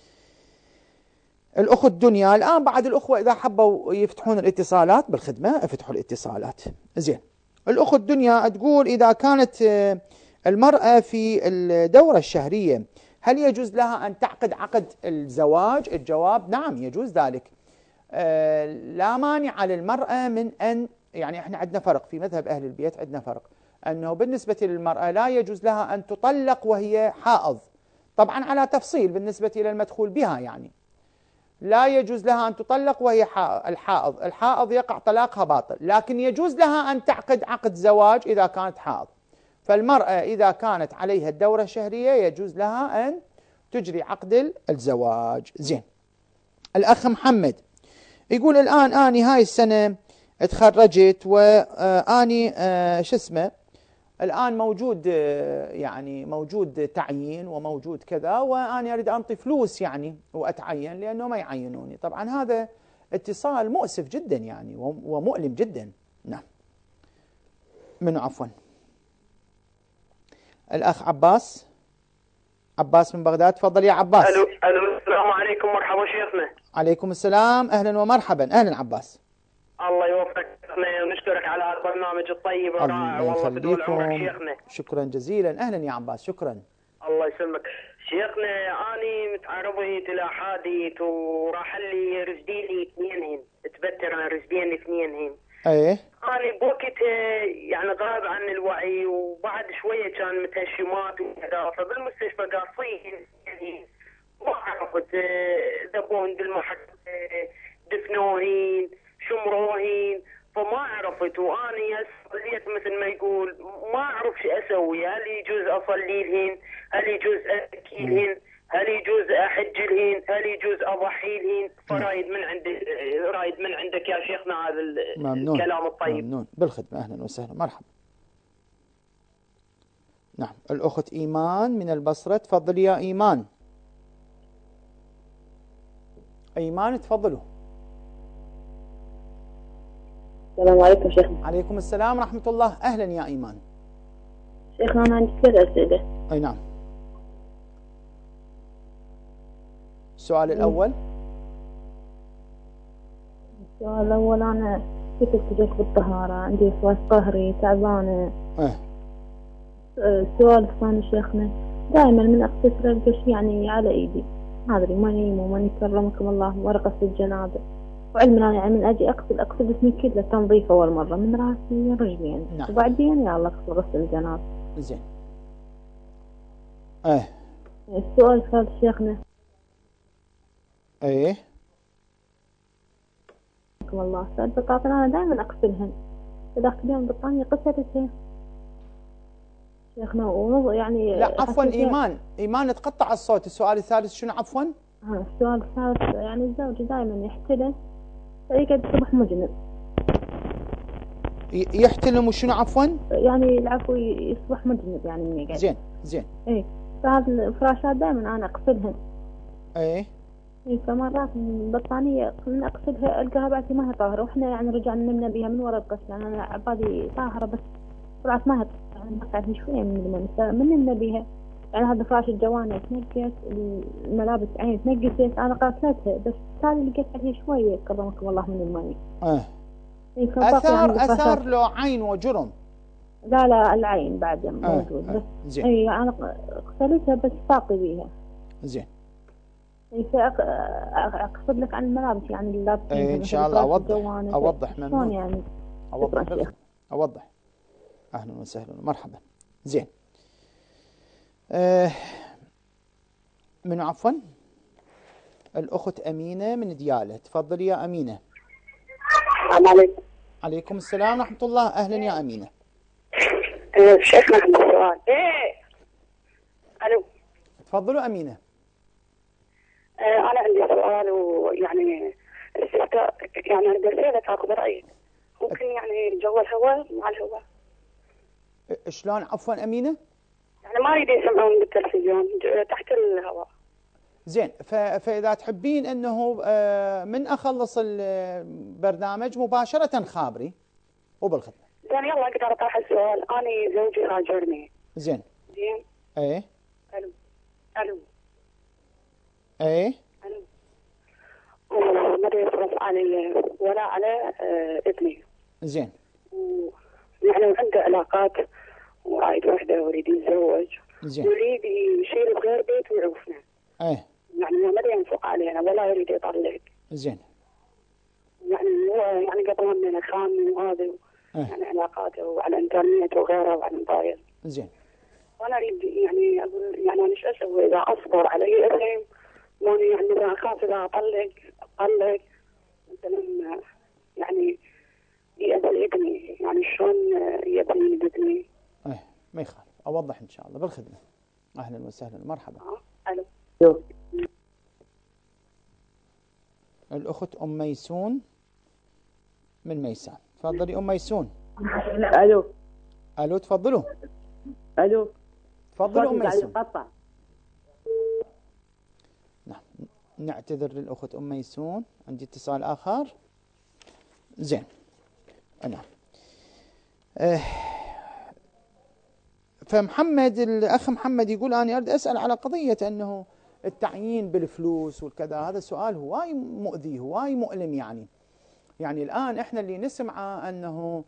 الأخت دنيا الآن بعد الأخوة إذا حبوا يفتحون الاتصالات بالخدمة افتحوا الاتصالات. زين. الأخت دنيا تقول إذا كانت المرأة في الدورة الشهرية هل يجوز لها أن تعقد عقد الزواج؟ الجواب نعم يجوز ذلك. لا مانع للمرأة من أن، يعني احنا عندنا فرق في مذهب أهل البيت، عندنا فرق أنه بالنسبة للمرأة لا يجوز لها أن تطلق وهي حائض، طبعا على تفصيل بالنسبة إلى المدخول بها، يعني لا يجوز لها أن تطلق وهي الحائض، الحائض يقع طلاقها باطل، لكن يجوز لها أن تعقد عقد زواج إذا كانت حائض. فالمرأة إذا كانت عليها الدورة الشهرية يجوز لها أن تجري عقد الزواج. زين. الأخ محمد يقول الآن أني هاي السنة تخرجت وأني شو اسمه الآن موجود، يعني موجود تعيين وموجود كذا، وأنا أريد أنطي فلوس يعني وأتعين لأنه ما يعينوني. طبعا هذا اتصال مؤسف جدا يعني ومؤلم جدا. نعم. من عفوا الأخ عباس، عباس من بغداد، تفضل يا عباس. ألو ألو السلام عليكم، مرحبا شيخنا. عليكم السلام، أهلا ومرحبا. أهلا عباس. الله يوفقك شيخنا ونشكرك على هذا البرنامج الطيب الرائع، والله بدون عمرك شيخنا. شكرا جزيلا. أهلا يا عباس، شكرا. الله يسلمك شيخنا. أنا متعرضت إلى حادث وراح لي رجلي اثنينهن، تبتر عن رجلين اثنينهن. ايه. أنا بوقت يعني غاب عن الوعي، وبعد شوية كان متهشمات وكذا، فبالمستشفى قاصين يعني ما عرفت ذبون بالمحك دفنوهين شمروهين، فما عرفت. وأنا صليت مثل ما يقول ما أعرف شو أسوي، هل يجوز أصلي لهن، هل يجوز أبكي لهن، هل يجوز أحج لهن، هل يجوز أضحي لهن؟ فرايد من عندك، رايد من عندك يا شيخنا هذا الكلام الطيب. ممنون. بالخدمة، أهلا وسهلا، مرحبا. نعم. الأخت إيمان من البصرة، تفضل يا إيمان. إيمان تفضلوا. السلام عليكم شيخنا. عليكم السلام ورحمة الله. أهلا يا إيمان. شيخنا أنا عندي ثلاث أسئلة. أي نعم. السؤال الأول. السؤال الأول أنا كيف التزمت بالطهارة، عندي وسواس قهري، تعبانة. إيه. السؤال الثاني شيخنا دائما من أغتسل ألقى شيء يعني على إيدي، ما أدري ماني ماني كرمكم الله ورقة في الجنابة، وعلمنا يعني من أجي أغسل أغسل جسمي كله تنظيف أول مرة من راسي رجلين. نعم. وبعدين يا الله أغسل غسل الجنابة. زين. إيه. السؤال الثالث شيخنا. ايه. والله سأل بطاطا انا دائما اغسلهن، ذاك اليوم بطانية قصرتها شيخنا ومو يعني. لا عفوا ايمان، ايمان تقطع الصوت. السؤال الثالث شنو عفوا؟ ها السؤال الثالث يعني الزوج دائما يحتلم فيقعد الصبح مجنب. يحتلم وشنو عفوا؟ يعني العفو يصبح مجنب يعني من يقعد. زين زين. ايه فهذه الفراشات دائما انا اغسلهن. ايه. ايه فمرات البطانية من اغسلها القاها بعد ما هي طاهرة، واحنا يعني رجعنا نمنا بها من وراء الغسل، يعني انا عبالي طاهرة بس طلعت ما هي يعني بقعت شوية من من نمنا بها، يعني هذا فراش الجوانب تنقيت، الملابس عين تنقيت، انا غسلتها بس تالي لقيت عليها شوية كرمكم الله من الماء. اه. إيه اثار يعني اثار له عين وجرم. لا لا العين بعد موجود. آه. بس زين. اي انا غسلتها بس باقي بيها. زين. اقصد لك عن الملابس يعني اللابسين. ايه ان شاء الله اوضح اوضح ممنون. يعني اوضح اوضح. اهلا وسهلا مرحبا. زين. آه من عفوا الأخت أمينة من ديالة، تفضلي يا أمينة. السلام عليكم. عليكم السلام ورحمة الله، أهلا يا أمينة. أه شيخنا عندي سؤال. إيه ألو. تفضلوا أمينة. أه أنا عندي سؤال، ويعني الاستفتاء يعني أنا برسالة أخذ رأيك، ممكن يعني جو الهواء مع الهواء. شلون عفوا أمينة؟ يعني ما يريد يسمعون بالتلفزيون، تحت الهواء. زين، فإذا تحبين أنه من أخلص البرنامج مباشرة خابري وبالخدمة. زين يلا أقدر أطرح السؤال. أنا زوجي هاجرني. زين. زين. إيه. ألو. ألو. إيه. ألو. وما يصرف علي ولا على ابني. زين. يعني وعنده علاقات ورايد وحده ويريد يتزوج. زين. يريد يشيل بغير بيت ويعوفنا. ايه. يعني ما ينفق علينا ولا يريد يطلق. زين. يعني هو يعني قبل مننا خان وهذا يعني علاقاته وعلى الانترنت وغيره وعلى الموبايل. زين. وانا اريد يعني اقول يعني انا ايش اسوي اذا اصبر علي ابني، وانا يعني اذا اخاف اذا اطلق اطلق مثلا يعني يأذي ابني، يعني شلون يأذيني بابني؟ ايه ما يخالف، اوضح ان شاء الله بالخدمه. اهلا وسهلا مرحبا. اه الو. الاخت ام ميسون من ميسان، تفضلي ام ميسون. الو. الو تفضلوا. الو. تفضلوا ام ميسون. نعم نعتذر للاخت ام ميسون، عندي اتصال اخر. زين. نعم. أه فمحمد الأخ محمد يقول أنا أريد أسأل على قضية أنه التعيين بالفلوس والكذا، هذا سؤال هواي مؤذي هواي مؤلم. يعني يعني الآن إحنا اللي نسمعه أنه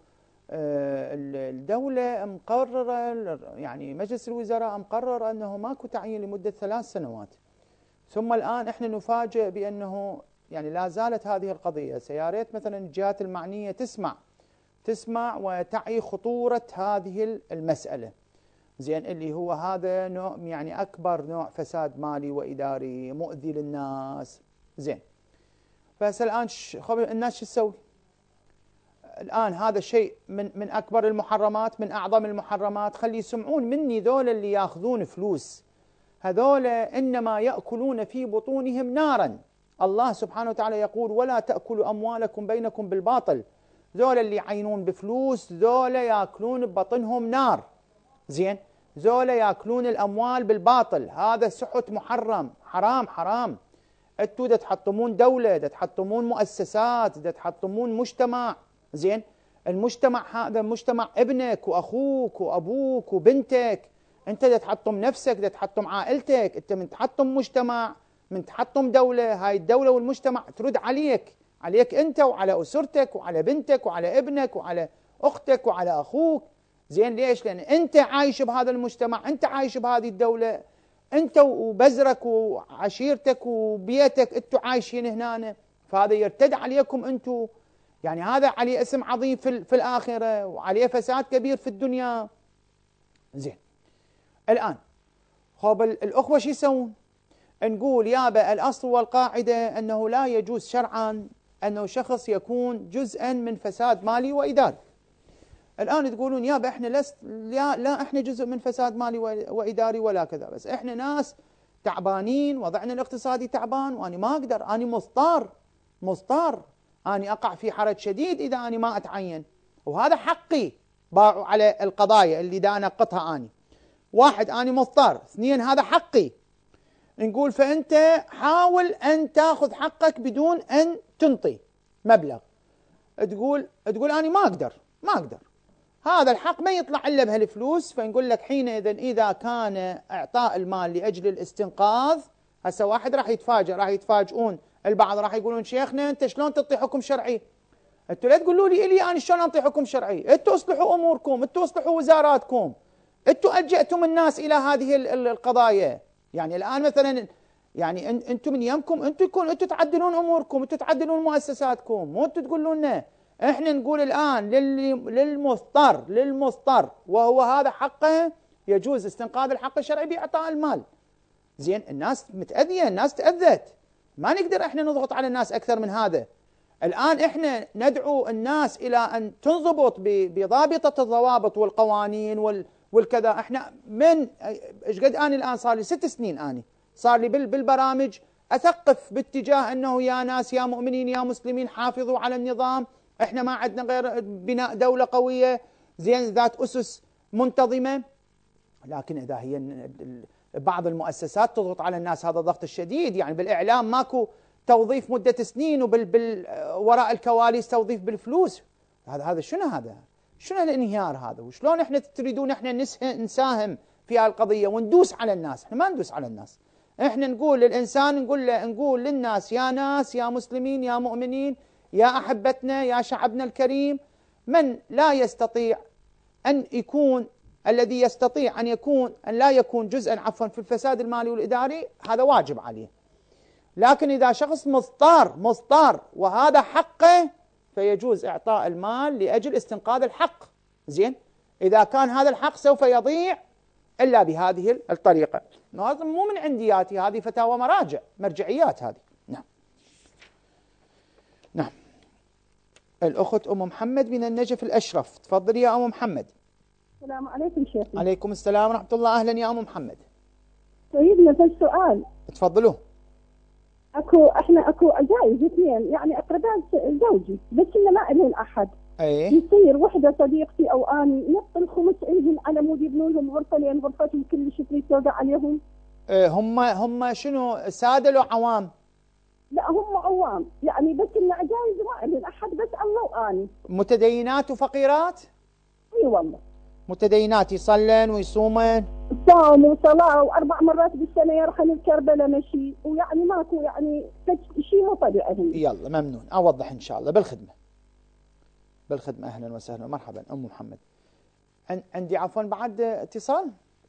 الدولة مقررة، يعني مجلس الوزراء مقرر أنه ماكو تعيين لمدة ثلاث سنوات، ثم الآن إحنا نفاجئ بأنه يعني لا زالت هذه القضية. سياريت مثلا الجهات المعنية تسمع تسمع وتعي خطورة هذه المسألة. زين، اللي هو هذا نوع يعني أكبر نوع فساد مالي وإداري مؤذي للناس. زين، فهسه الآن الناس شو تسوي؟ الآن هذا شيء من من أكبر المحرمات، من أعظم المحرمات. خلي يسمعون مني ذول اللي ياخذون فلوس، هذول إنما يأكلون في بطونهم نارا. الله سبحانه وتعالى يقول ولا تأكلوا أموالكم بينكم بالباطل. ذول اللي يعينون بفلوس ذول ياكلون ببطنهم نار. زين، ذول ياكلون الأموال بالباطل، هذا سحت محرم، حرام حرام. انتوا دا تحطمون دولة، دا تحطمون مؤسسات، دا تحطمون مجتمع. زين، المجتمع هذا مجتمع ابنك وأخوك وأبوك وبنتك. انت دا تحطم نفسك، دا تحطم عائلتك. انت من تحطم مجتمع، من تحطم دولة، هاي الدولة والمجتمع ترد عليك، عليك انت وعلى أسرتك وعلى بنتك وعلى ابنك وعلى أختك وعلى أخوك. زين، ليش؟ لأن أنت عايش بهذا المجتمع، أنت عايش بهذه الدولة، أنت وبزرك وعشيرتك وبيتك أنتوا عايشين هنا، فهذا يرتد عليكم أنتوا. يعني هذا عليه اسم عظيم في, في الآخرة، وعليه فساد كبير في الدنيا. زين، الآن خب الأخوة شو يسوون؟ نقول يابا الأصل والقاعدة أنه لا يجوز شرعا أنه شخص يكون جزءا من فساد مالي وإداري. الآن تقولون يابا احنا لست لا, لا احنا جزء من فساد مالي وإداري ولا كذا، بس احنا ناس تعبانين، وضعنا الاقتصادي تعبان، وأنا ما أقدر، أنا مضطر مضطر أنا أقع في حرج شديد إذا أنا ما أتعين، وهذا حقي. باعوا على القضايا اللي دا أنقطها أنا. واحد، أنا مضطر. اثنين، هذا حقي. نقول فأنت حاول أن تأخذ حقك بدون أن تنطي مبلغ. تقول تقول أنا ما أقدر ما أقدر هذا الحق ما يطلع إلا بهالفلوس. فنقول لك حينئذ إذا كان إعطاء المال لأجل الاستنقاذ، هسه واحد راح يتفاجئ، راح يتفاجئون البعض، راح يقولون شيخنا أنت شلون تعطي حكم شرعي؟ أنتوا لا تقولوا لي إلي أنا شلون أعطي حكم شرعي، أنتوا اصلحوا أموركم، أنتوا اصلحوا وزاراتكم، أنتوا ألجأتم الناس إلى هذه القضايا. يعني الآن مثلا يعني أنتم من يمكم أنتم يكون أنتم تعدلون أموركم، أنتم تعدلون مؤسساتكم، مو أنتم تقولون لنا. احنا نقول الآن للمضطر للمضطر وهو هذا حقه، يجوز استنقاذ الحق الشرعي بإعطاء المال. زين، الناس متأذية، الناس تأذت، ما نقدر احنا نضغط على الناس اكثر من هذا. الان احنا ندعو الناس الى ان تنضبط بضابطه الضوابط والقوانين والكذا. احنا من ايش قد اني الان صار لي ست سنين اني صار لي بالبرامج اثقف باتجاه انه يا ناس يا مؤمنين يا مسلمين حافظوا على النظام، احنا ما عندنا غير بناء دوله قويه زين ذات اسس منتظمه. لكن اذا هي بعض المؤسسات تضغط على الناس هذا الضغط الشديد، يعني بالاعلام ماكو توظيف مده سنين وبال وراء الكواليس توظيف بالفلوس، هذا هذا شنو هذا؟ شنو الانهيار هذا؟ وشلون احنا تريدون احنا نساهم في هذه القضيه وندوس على الناس؟ احنا ما ندوس على الناس، احنا نقول للانسان نقول له نقول للناس يا ناس يا مسلمين يا مؤمنين يا احبتنا يا شعبنا الكريم، من لا يستطيع ان يكون الذي يستطيع ان يكون ان لا يكون جزءا عفوا في الفساد المالي والاداري هذا واجب عليه. لكن اذا شخص مضطر مضطر وهذا حقه فيجوز اعطاء المال لاجل استنقاذ الحق. زين، اذا كان هذا الحق سوف يضيع الا بهذه الطريقه. هذا مو من عندياتي، هذه فتاوى مراجع مرجعيات هذه. نعم نعم. الاخت ام محمد من النجف الاشرف، تفضلي يا ام محمد. السلام عليكم شيخنا. عليكم السلام ورحمه الله. اهلا يا ام محمد. سيدنا في السؤال. تفضلوا. اكو احنا اكو عجائز اثنين يعني اقرباء زوجي بس انه ما لهم احد. ايه. يصير وحده صديقتي او اني نط الخمس عندهم على مود يبنوا لهم غرفه لان غرفتهم كلش توقع عليهم. إيه هم هم شنو ساده لو عوام؟ لا هم عوام يعني بس انه عجائز ما لهم احد بس الله واني. متدينات وفقيرات؟ اي والله. متدينات يصلن ويصومن؟ صوم وصلاه واربع مرات بالسنه يرحل الكربلاء مشي ويعني ماكو يعني شيء مو طبيعي. يلا ممنون، اوضح ان شاء الله بالخدمه. بالخدمه اهلا وسهلا ومرحبا ام محمد. عندي عفوا بعد اتصال؟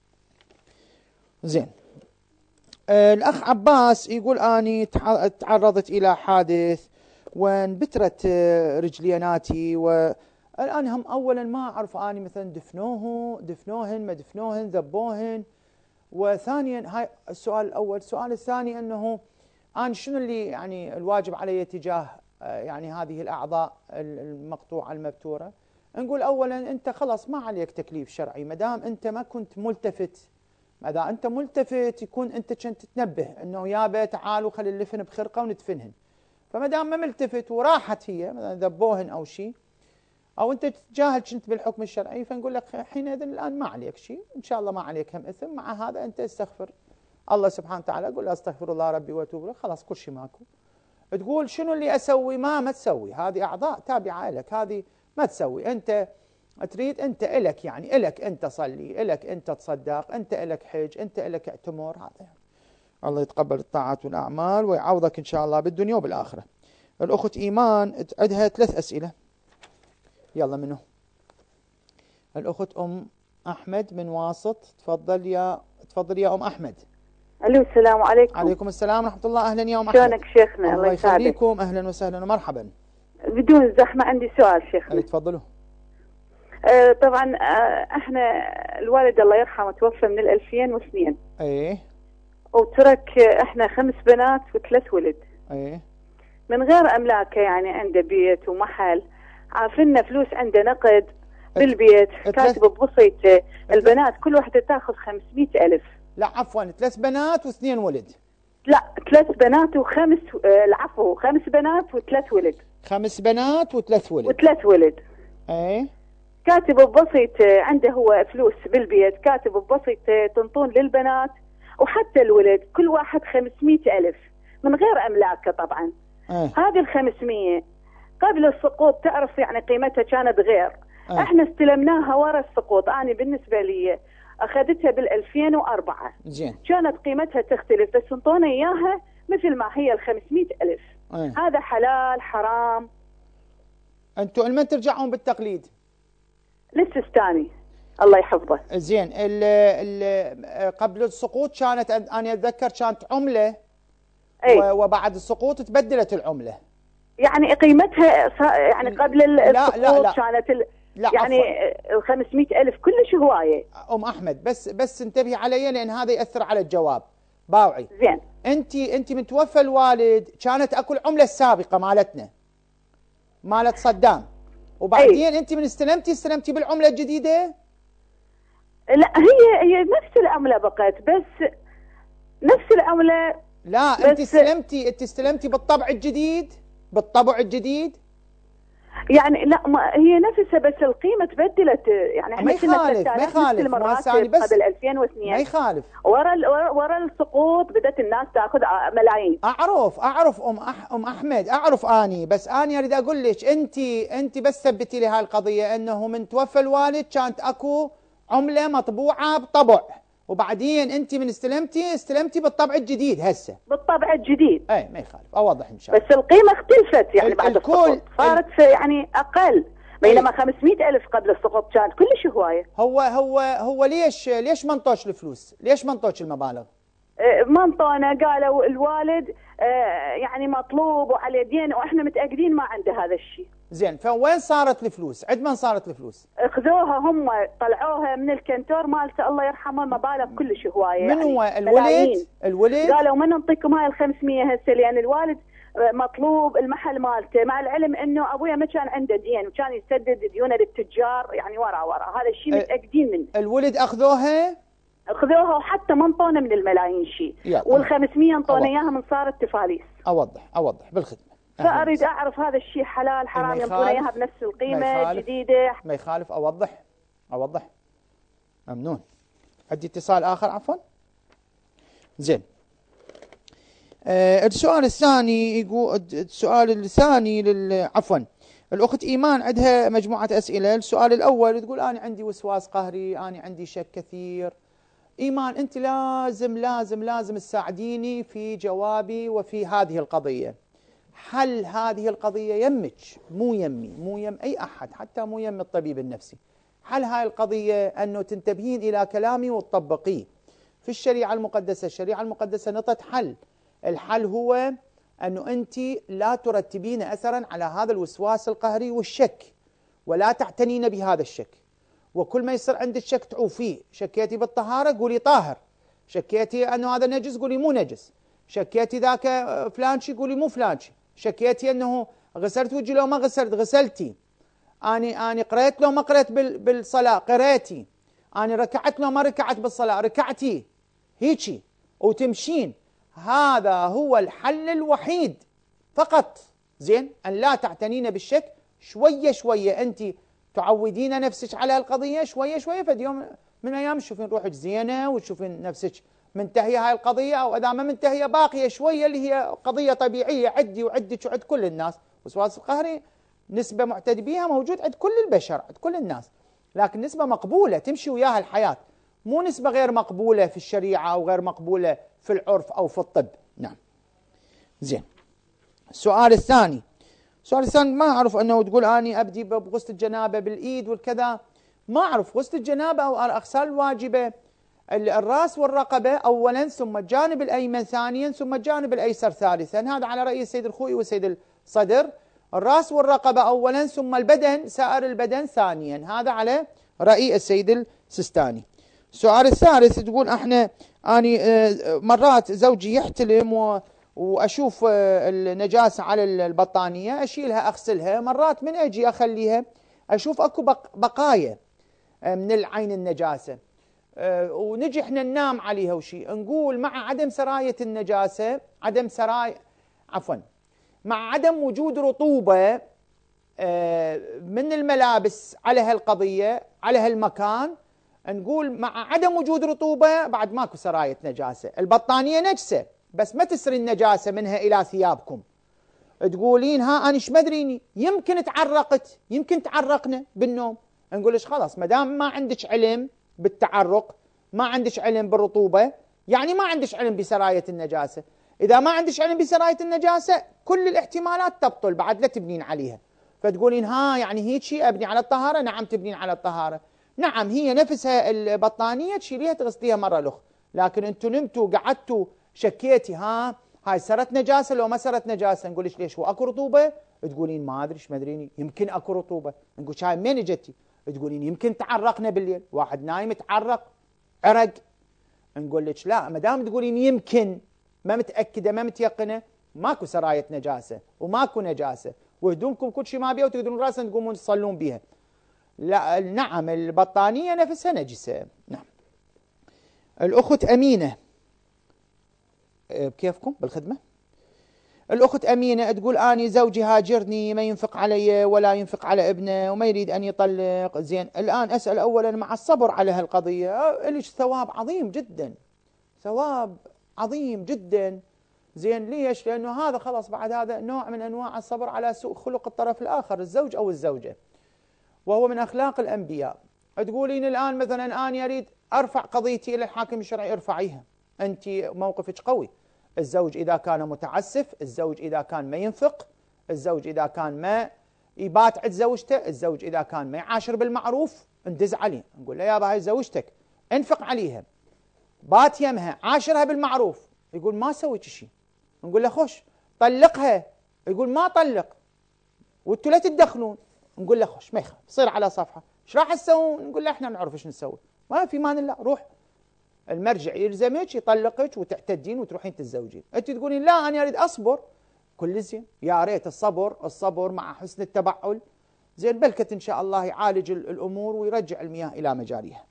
زين. آه الاخ عباس يقول اني تعرضت الى حادث وانبترت رجليناتي و الآن هم أولا ما أعرف أني مثلا دفنوه دفنوهن ما دفنوهن ذبوهن. وثانيا هاي السؤال الأول. السؤال الثاني أنه أنا شنو اللي يعني الواجب علي تجاه يعني هذه الأعضاء المقطوعة المبتورة؟ نقول أولا أنت خلاص ما عليك تكليف شرعي ما دام أنت ما كنت ملتفت. ما دام أنت ملتفت يكون أنت كنت تنبه أنه يابا تعالوا خلي نلفن بخرقة وندفنهن. فما دام ما ملتفت وراحت هي مثلا ذبوهن أو شيء أو أنت تتجاهل كنت بالحكم الشرعي فنقول لك حينئذ الآن ما عليك شيء، إن شاء الله ما عليك هم إثم. مع هذا أنت استغفر الله سبحانه وتعالى، قول أستغفر الله ربي وأتوب له، خلاص كل شيء ماكو. تقول شنو اللي أسوي؟ ما ما تسوي، هذه أعضاء تابعة لك، هذه ما تسوي. أنت تريد أنت إلك يعني إلك أنت صلي، إلك أنت تصدق، أنت إلك حج، أنت إلك اعتمر. هذا يعني. الله يتقبل الطاعات والأعمال ويعوضك إن شاء الله بالدنيا وبالآخرة. الأخت إيمان عندها ثلاث أسئلة. يلا منه. الأخت أم أحمد من واسط، تفضل يا تفضل يا أم أحمد. ألو السلام عليكم. عليكم السلام ورحمة الله. أهلا يا أم أحمد. شلونك شيخنا؟ الله يخليكم. أهلا وسهلا ومرحبا. بدون زحمة عندي سؤال شيخنا. أي تفضلوا. آه طبعا آه احنا الوالد الله يرحمه توفى من الألفين واثنين. ايه. وترك احنا خمس بنات وثلاث ولد. ايه. من غير أملاكه يعني عنده بيت ومحل. عارفين فلوس عنده نقد بالبيت كاتب ببسيطه. البنات كل واحدة تاخذ خمسمئة ألف. لا عفوا ثلاث بنات واثنين ولد. لا ثلاث بنات وخمس آه العفو خمس بنات وثلاث ولد. خمس بنات وثلاث ولد. وثلاث ولد. ايه. كاتب ببسيط عنده هو فلوس بالبيت كاتب ببسيط تنطون للبنات وحتى الولد كل واحد خمسمئة ألف من غير أملاكه طبعا. ايه. هذه الخمسمئة قبل السقوط تعرف يعني قيمتها كانت غير. أيه. احنا استلمناها ورا السقوط. انا بالنسبه لي اخذتها بالألفين وأربعة. زين. كانت قيمتها تختلف بس انطونا اياها مثل ما هي الخمسمئة ألف. أيه. هذا حلال حرام؟ انتم لمن ترجعون بالتقليد؟ للسستاني الله يحفظه. زين. ال ال قبل السقوط كانت انا اتذكر كانت عمله. أي. وبعد السقوط تبدلت العمله. يعني قيمتها يعني قبل السقوط لا لا لا. كانت ال... لا يعني ال خمسمئة ألف كلش هوايه. ام احمد بس بس انتبهي علي لان هذا ياثر على الجواب. باوعي. زين. انت انت من توفى الوالد كانت اكو العمله السابقه مالتنا مالت صدام، وبعدين أي. انت من استلمتي استلمتي بالعمله الجديده؟ لا هي هي نفس العمله بقت، بس نفس العمله. لا انت استلمتي انت استلمتي بالطبع الجديد، بالطبع الجديد يعني. لا ما هي نفسها بس القيمه تبدلت يعني. احنا ما يخالف ما يخالف بس قبل ألفين واثنين ما يخالف. ورا ورا السقوط بدات الناس تاخذ ملايين. اعرف اعرف ام أح ام احمد اعرف اني، بس اني اريد اقول لك انت انت بس ثبتي لي هاي القضيه انه من توفى الوالد كانت اكو عمله مطبوعه بطبع، وبعدين انت من استلمتي استلمتي بالطبع الجديد هسه. بالطبع الجديد. اي ما يخالف، اوضح ان شاء الله. بس القيمه اختلفت يعني بعد السقوط صارت في يعني اقل، بينما خمسمئة ألف قبل السقوط كانت كلش هوايه. هو هو هو ليش ليش ما انطوش الفلوس؟ ليش ما انطوش المبالغ؟ ما انطونا، قالوا الوالد يعني مطلوب وعليه دين واحنا متاكدين ما عنده هذا الشيء. زين، فوين صارت الفلوس؟ عند من صارت الفلوس؟ اخذوها هم، طلعوها من الكنتور مالته الله يرحمه، مبالغ كلش هوايه. من هو يعني الولد؟ الولد قالوا ما نعطيكم هاي ال خمسمئة هسه لان الوالد مطلوب المحل مالته، مع العلم انه ابويا ما كان عنده دين وكان يسدد ديونه للتجار يعني ورا ورا، هذا الشيء متاكدين منه. الولد اخذوها؟ اخذوها وحتى ما انطونا من الملايين شيء، وال خمسمئة انطونا اياها من صارت تفاليس. اوضح اوضح بالخدمه. فاريد اعرف هذا الشيء حلال حرام، ينطونا اياها بنفس القيمه الجديده. ما يخالف، اوضح اوضح. ممنون. عندي اتصال اخر عفوا. زين. آه السؤال الثاني يقول، السؤال الثاني لل عفوا الاخت ايمان عندها مجموعه اسئله. السؤال الاول تقول انا عندي وسواس قهري، انا عندي شك كثير. ايمان انت لازم لازم لازم تساعديني في جوابي وفي هذه القضيه. حل هذه القضيه يمك، مو يمي، مو يم اي احد، حتى مو يم الطبيب النفسي. حل هاي القضيه انه تنتبهين الى كلامي وتطبقيه. في الشريعه المقدسه، الشريعه المقدسه نطت حل. الحل هو انه انت لا ترتبين اثرا على هذا الوسواس القهري والشك، ولا تعتنين بهذا الشك. وكل ما يصير عندك شك تعوفيه. شكيتي بالطهاره قولي طاهر، شكيتي انه هذا نجس قولي مو نجس، شكيتي ذاك فلان شي قولي مو فلان شي، شكيتي انه غسلت وجهي لو ما غسلت غسلتي، اني اني قريت لو ما قريت بالصلاه قريتي، اني ركعت لو ما ركعت بالصلاه ركعتي، هيجي وتمشين. هذا هو الحل الوحيد فقط. زين، ان لا تعتنين بالشك. شويه شويه انت تعودين نفسك على القضيه، شويه شويه فد يوم من الايام تشوفين روحك زينه وتشوفين نفسك منتهيه هاي القضيه، او اذا ما منتهيه باقيه شويه اللي هي قضيه طبيعيه عندي وعندك وعند كل الناس. وسواس القهري نسبه معتد بها موجود عند كل البشر، عند كل الناس، لكن نسبه مقبوله تمشي وياها الحياه، مو نسبه غير مقبوله في الشريعه او غير مقبوله في العرف او في الطب. نعم. زين. السؤال الثاني، السؤال الثاني ما اعرف انه تقول اني ابدي بغسل الجنابه بالايد والكذا. ما اعرف غسل الجنابه او الاغسال الواجبه الراس والرقبه اولا، ثم الجانب الايمن ثانيا، ثم الجانب الايسر ثالثا. هذا على راي السيد الخوئي والسيد الصدر. الراس والرقبه اولا، ثم البدن سائر البدن ثانيا. هذا على راي السيد السيستاني. السؤال الثالث تقول احنا اني مرات زوجي يحتلم و واشوف النجاسه على البطانيه اشيلها اغسلها، مرات من اجي اخليها اشوف اكو بقايا من العين النجاسه، ونجي احنا ننام عليها وشي. نقول مع عدم سرايه النجاسه، عدم سرايه عفوا مع عدم وجود رطوبه من الملابس على هالقضيه على هالمكان، نقول مع عدم وجود رطوبه بعد ماكو سرايه نجاسه. البطانيه نجسه بس ما تسري النجاسه منها الى ثيابكم. تقولين ها انا ايش مدريني، يمكن تعرقت، يمكن تعرقنا بالنوم. نقول لك خلاص ما دام ما عندك علم بالتعرق، ما عندك علم بالرطوبه، يعني ما عندك علم بسرايه النجاسه. اذا ما عندك علم بسرايه النجاسه كل الاحتمالات تبطل بعد، لا تبنين عليها. فتقولين ها يعني هيك شيء ابني على الطهاره. نعم تبنين على الطهاره. نعم هي نفسها البطانيه تشيليها تغسليها مره الاخرى، لكن انتم نمتوا قعدتوا شكيتي ها هاي سرت نجاسه لو ما سرت نجاسه. نقول لك ليش، هو اكو رطوبه؟ تقولين ما ادري ايش مدريني، يمكن اكو رطوبه. نقول هاي منين اجتي؟ تقولين يمكن تعرقنا بالليل، واحد نايم تعرق عرق. نقول لك لا، ما دام تقولين يمكن ما متاكده ما متيقنه، ماكو سرايه نجاسه وماكو نجاسه وهدومكم كل شيء ما بيها وتقدرون راسا تقومون تصلون بها. لا نعم البطانيه نفسها نجسه. نعم. الاخت امينه بكيفكم بالخدمه. الاخت امينه تقول اني زوجي هاجرني، ما ينفق علي ولا ينفق على ابنه وما يريد ان يطلق. زين الان اسال اولا مع الصبر على هالقضيه لك ثواب عظيم جدا، ثواب عظيم جدا. زين ليش؟ لانه هذا خلاص بعد هذا نوع من انواع الصبر على سوء خلق الطرف الاخر الزوج او الزوجه، وهو من اخلاق الانبياء. تقولين الان مثلا اني اريد ارفع قضيتي الى الحاكم الشرعي، ارفعيها، انت موقفك قوي. الزوج اذا كان متعسف، الزوج اذا كان ما ينفق، الزوج اذا كان ما يبات عند زوجته، الزوج اذا كان ما يعاشر بالمعروف، ندز عليه نقول له يابا هاي زوجتك انفق عليها، بات يمها، عاشرها بالمعروف. يقول ما سويت شيء، نقول له خوش طلقها، يقول ما طلق وانتوا لا تتدخلون، نقول له خوش ما يخاف، صير على صفحه، ايش راح تسوون؟ نقول له احنا نعرف ايش نسوي، ما في مان الله، روح المرجع يلزمك يطلقك وتعتدين وتروحين تتزوجين. انت تقولين لا انا اريد اصبر، كل زين، يا ريت الصبر، الصبر مع حسن التبعل زين، بلكت ان شاء الله يعالج الامور ويرجع المياه الى مجاريها.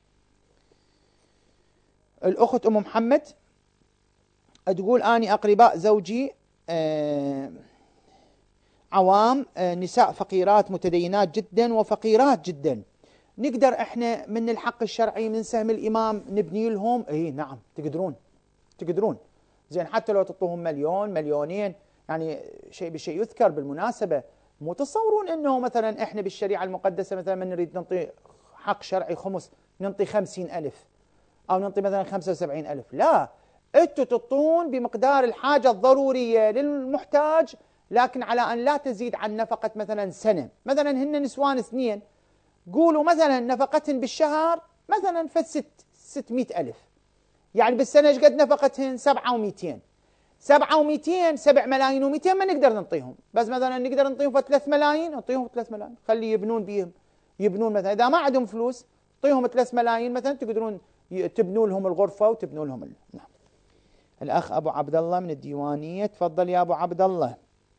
الاخت ام محمد تقول اني اقرباء زوجي آه عوام، آه نساء فقيرات متدينات جدا وفقيرات جدا، نقدر احنا من الحق الشرعي من سهم الامام نبني لهم؟ اي نعم تقدرون، تقدرون. زين حتى لو تعطوهم مليون مليونين، يعني شيء بشيء يذكر بالمناسبه، مو تصورون انه مثلا احنا بالشريعه المقدسه مثلا من نريد نعطي حق شرعي خمس نعطي خمسين ألف او نعطي مثلا خمسة وسبعين ألف، لا، انتوا تعطون بمقدار الحاجه الضروريه للمحتاج، لكن على ان لا تزيد عن نفقه مثلا سنه. مثلا هن نسوان اثنين، قولوا مثلا نفقتهن بالشهر مثلا فست ستمئة ألف، يعني بالسنة ايش قد نفقتهن؟ سبعة ومئتين، سبعة ومئتين، سبع ملايين ومئتين ما نقدر نعطيهم، بس مثلا نقدر نعطيهم في ثلاث ملايين، نعطيهم ثلاث ملايين، خلي يبنون بيهم، يبنون مثلا إذا ما عندهم فلوس نعطيهم ثلاث ملايين مثلا، تقدرون تبنوا لهم الغرفة وتبنوا لهم ال... نعم. الأخ أبو عبد الله من الديوانية، تفضل يا أبو عبد الله.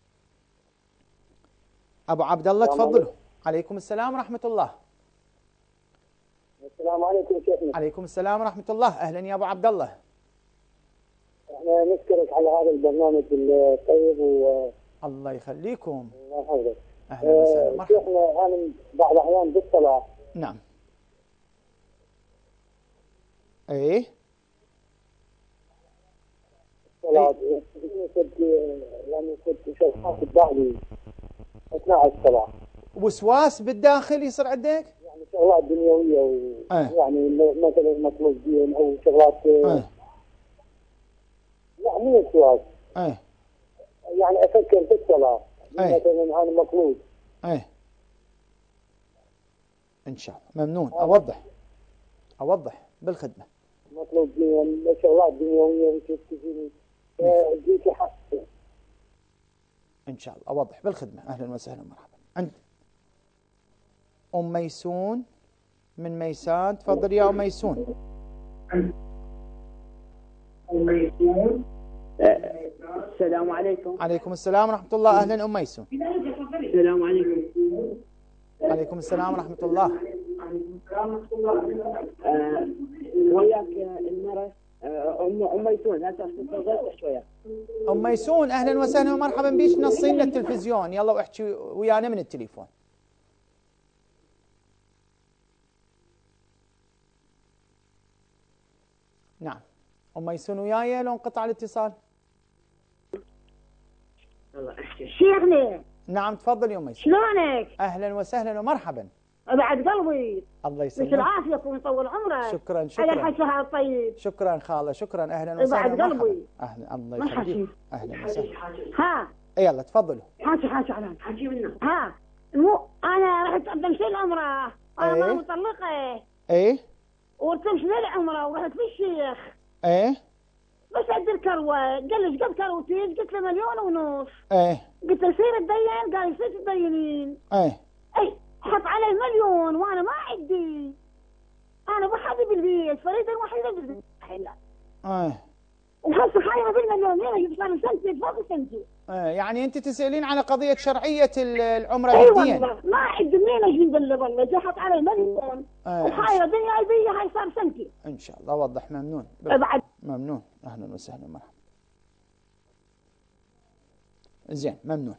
أبو عبد الله تفضلوا. عليكم السلام ورحمة الله. السلام عليكم شيخنا. عليكم السلام ورحمة الله، أهلا يا أبو عبد الله. احنا نشكرك على هذا البرنامج الطيب و الله يخليكم. الله يحفظك. أهلا وسهلا. مرحبا. شيخنا أنا بعض الأحيان بالصلاة. نعم. إيه؟ الصلاة كنت يعني كنت شغال في بالي أثناء الصلاة. وسواس بالداخل يصير عندك؟ يعني شغلات دنيوية و أه. يعني مثلا مطلوب دين أو شغلات أه. لا مو وسواس. أه. يعني أفكر في الصلاة. أه. مثلا أنا مطلوب. أه. إن شاء الله ممنون. أوضح أوضح بالخدمة. مطلوب دين شغلات دنيوية وشيء تجيني جيت حق. إن شاء الله أوضح بالخدمة. أهلا وسهلا مرحبا. عند أم ميسون من ميسان، تفضل يا أم ميسون. أم ميسون. السلام عليكم. عليكم السلام ورحمة الله، أهلا أم ميسون. السلام عليكم. عليكم السلام ورحمة الله. آه وياك المرة أم أم ميسون، هسه تفضلت شوية. أم ميسون أهلا وسهلا ومرحبا بيش، نصين لنا التلفزيون يلا واحكي ويانا من التليفون. نعم أم ميسون وياي لو انقطع الاتصال. والله احكي. شيخنا. نعم تفضل يا أم ميسون. شلونك؟ أهلا وسهلا ومرحبا. بعد قلبي. الله يسلمك. يعطيك العافية ويطول عمرك. شكرا شكرا. على الحكي هذا الطيب. شكرا خالة، شكرا أهلا وسهلا. بعد قلبي. أهلا الله يخليك. أهلا وسهلا. ها. يلا تفضلوا. حاجة حاجة على حاجة منه. ها. مو أنا رحت أقدم شيء العمرة. أنا ايه؟ ما مطلقة. إيه؟ ورتمش للعمرة ورحت في الشيخ. إيه؟ بس عند الكروة قال لي ايش قد كروتي؟ قلت له مليون ونص. إيه؟ قلت له سير تدين؟ قال لي سير تدينين. إيه؟ اي حط عليه مليون وانا ما عندي. انا وحدي بالبيت، فريدة الوحيدة بالبيت. اه وهسه خايفه بينا اليومين يصير سنتي فوق سنتي. اه يعني انت تسالين على قضيه شرعيه العمره ايوه بالدين. والله ما عندي مين اجيب اللي والله جحت علي مليون آه وخايفه بيا بيا هاي صار سنتي. ان شاء الله اوضح. ممنون بعد ممنون. اهلا وسهلا مرحبا. زين ممنون.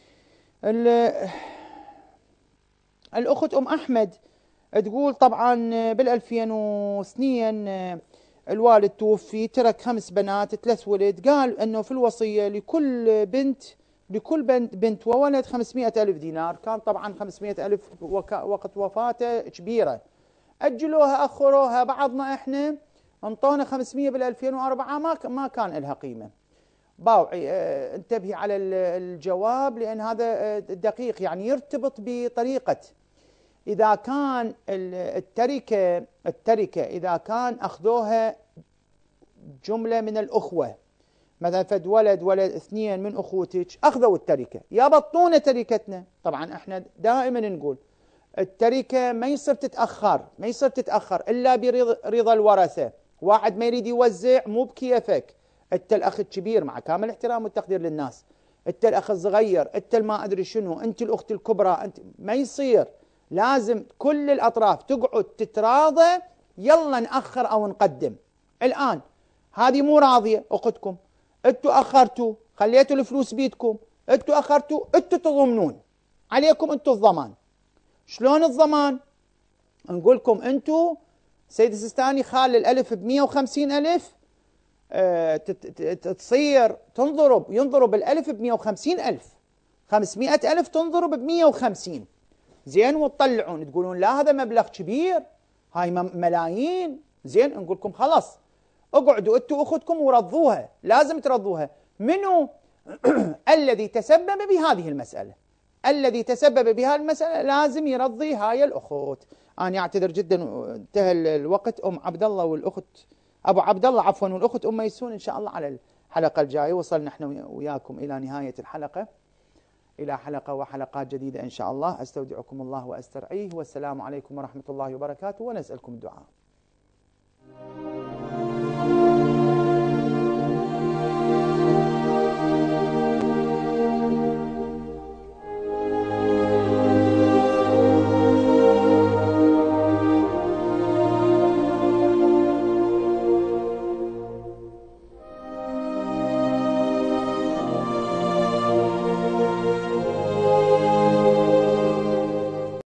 الاخت ام احمد تقول طبعا بال ألفين واثنين الوالد توفي، ترك خمس بنات ثلاث ولد، قال انه في الوصيه لكل بنت لكل بنت بنت وولد خمسمئة ألف دينار. كان طبعا خمسمئة ألف وقت وفاته كبيره، اجلوها اخروها. بعضنا احنا انطونا خمسمئة بال ألفين وأربعة ما ما كان لها قيمه. باوعي اه انتبهي على الجواب لان هذا دقيق، يعني يرتبط بطريقه إذا كان التركة التركة إذا كان أخذوها جملة من الأخوة، مثلا فد ولد ولد اثنين من أخوتك أخذوا التركة، يا بطونة تركتنا. طبعا احنا دائما نقول التركة ما يصير تتأخر، ما يصير تتأخر إلا برضا الورثة. واحد ما يريد يوزع مو بكيفك، أنت الأخ الكبير مع كامل احترام والتقدير للناس، أنت الأخ الصغير، أنت ما أدري شنو، أنت الأخت الكبرى، أنت ما يصير. لازم كل الأطراف تقعد تتراضى، يلا نأخر أو نقدم. الآن هذه مو راضية أختكم، أنتوا أخرتوا، خليتوا الفلوس بيدكم، أنتوا أخرتوا، أنتوا تضمنون، عليكم أنتوا الضمان. شلون الضمان؟ نقول لكم أنتوا سيد السيستاني خال الألف بمئة وخمسين ألف، اه تصير تنضرب ينضرب الألف بمئة وخمسين ألف، خمسمئة ألف تنضرب بمئة وخمسين. زين وتطلعون تقولون لا هذا مبلغ كبير، هاي ملايين. زين نقول لكم خلاص اقعدوا انتوا واختكم ورضوها، لازم ترضوها. منو الذي تسبب بهذه المسألة؟ الذي تسبب بهذه المسألة لازم يرضي هاي الأخوت. أنا أعتذر جدا انتهى الوقت. أم عبد الله والأخت أبو عبد الله عفوا والأخت أم ميسون إن شاء الله على الحلقة الجاية. وصلنا احنا وياكم إلى نهاية الحلقة، إلى حلقة وحلقات جديدة إن شاء الله. أستودعكم الله وأسترعيه، والسلام عليكم ورحمة الله وبركاته، ونسألكم الدعاء.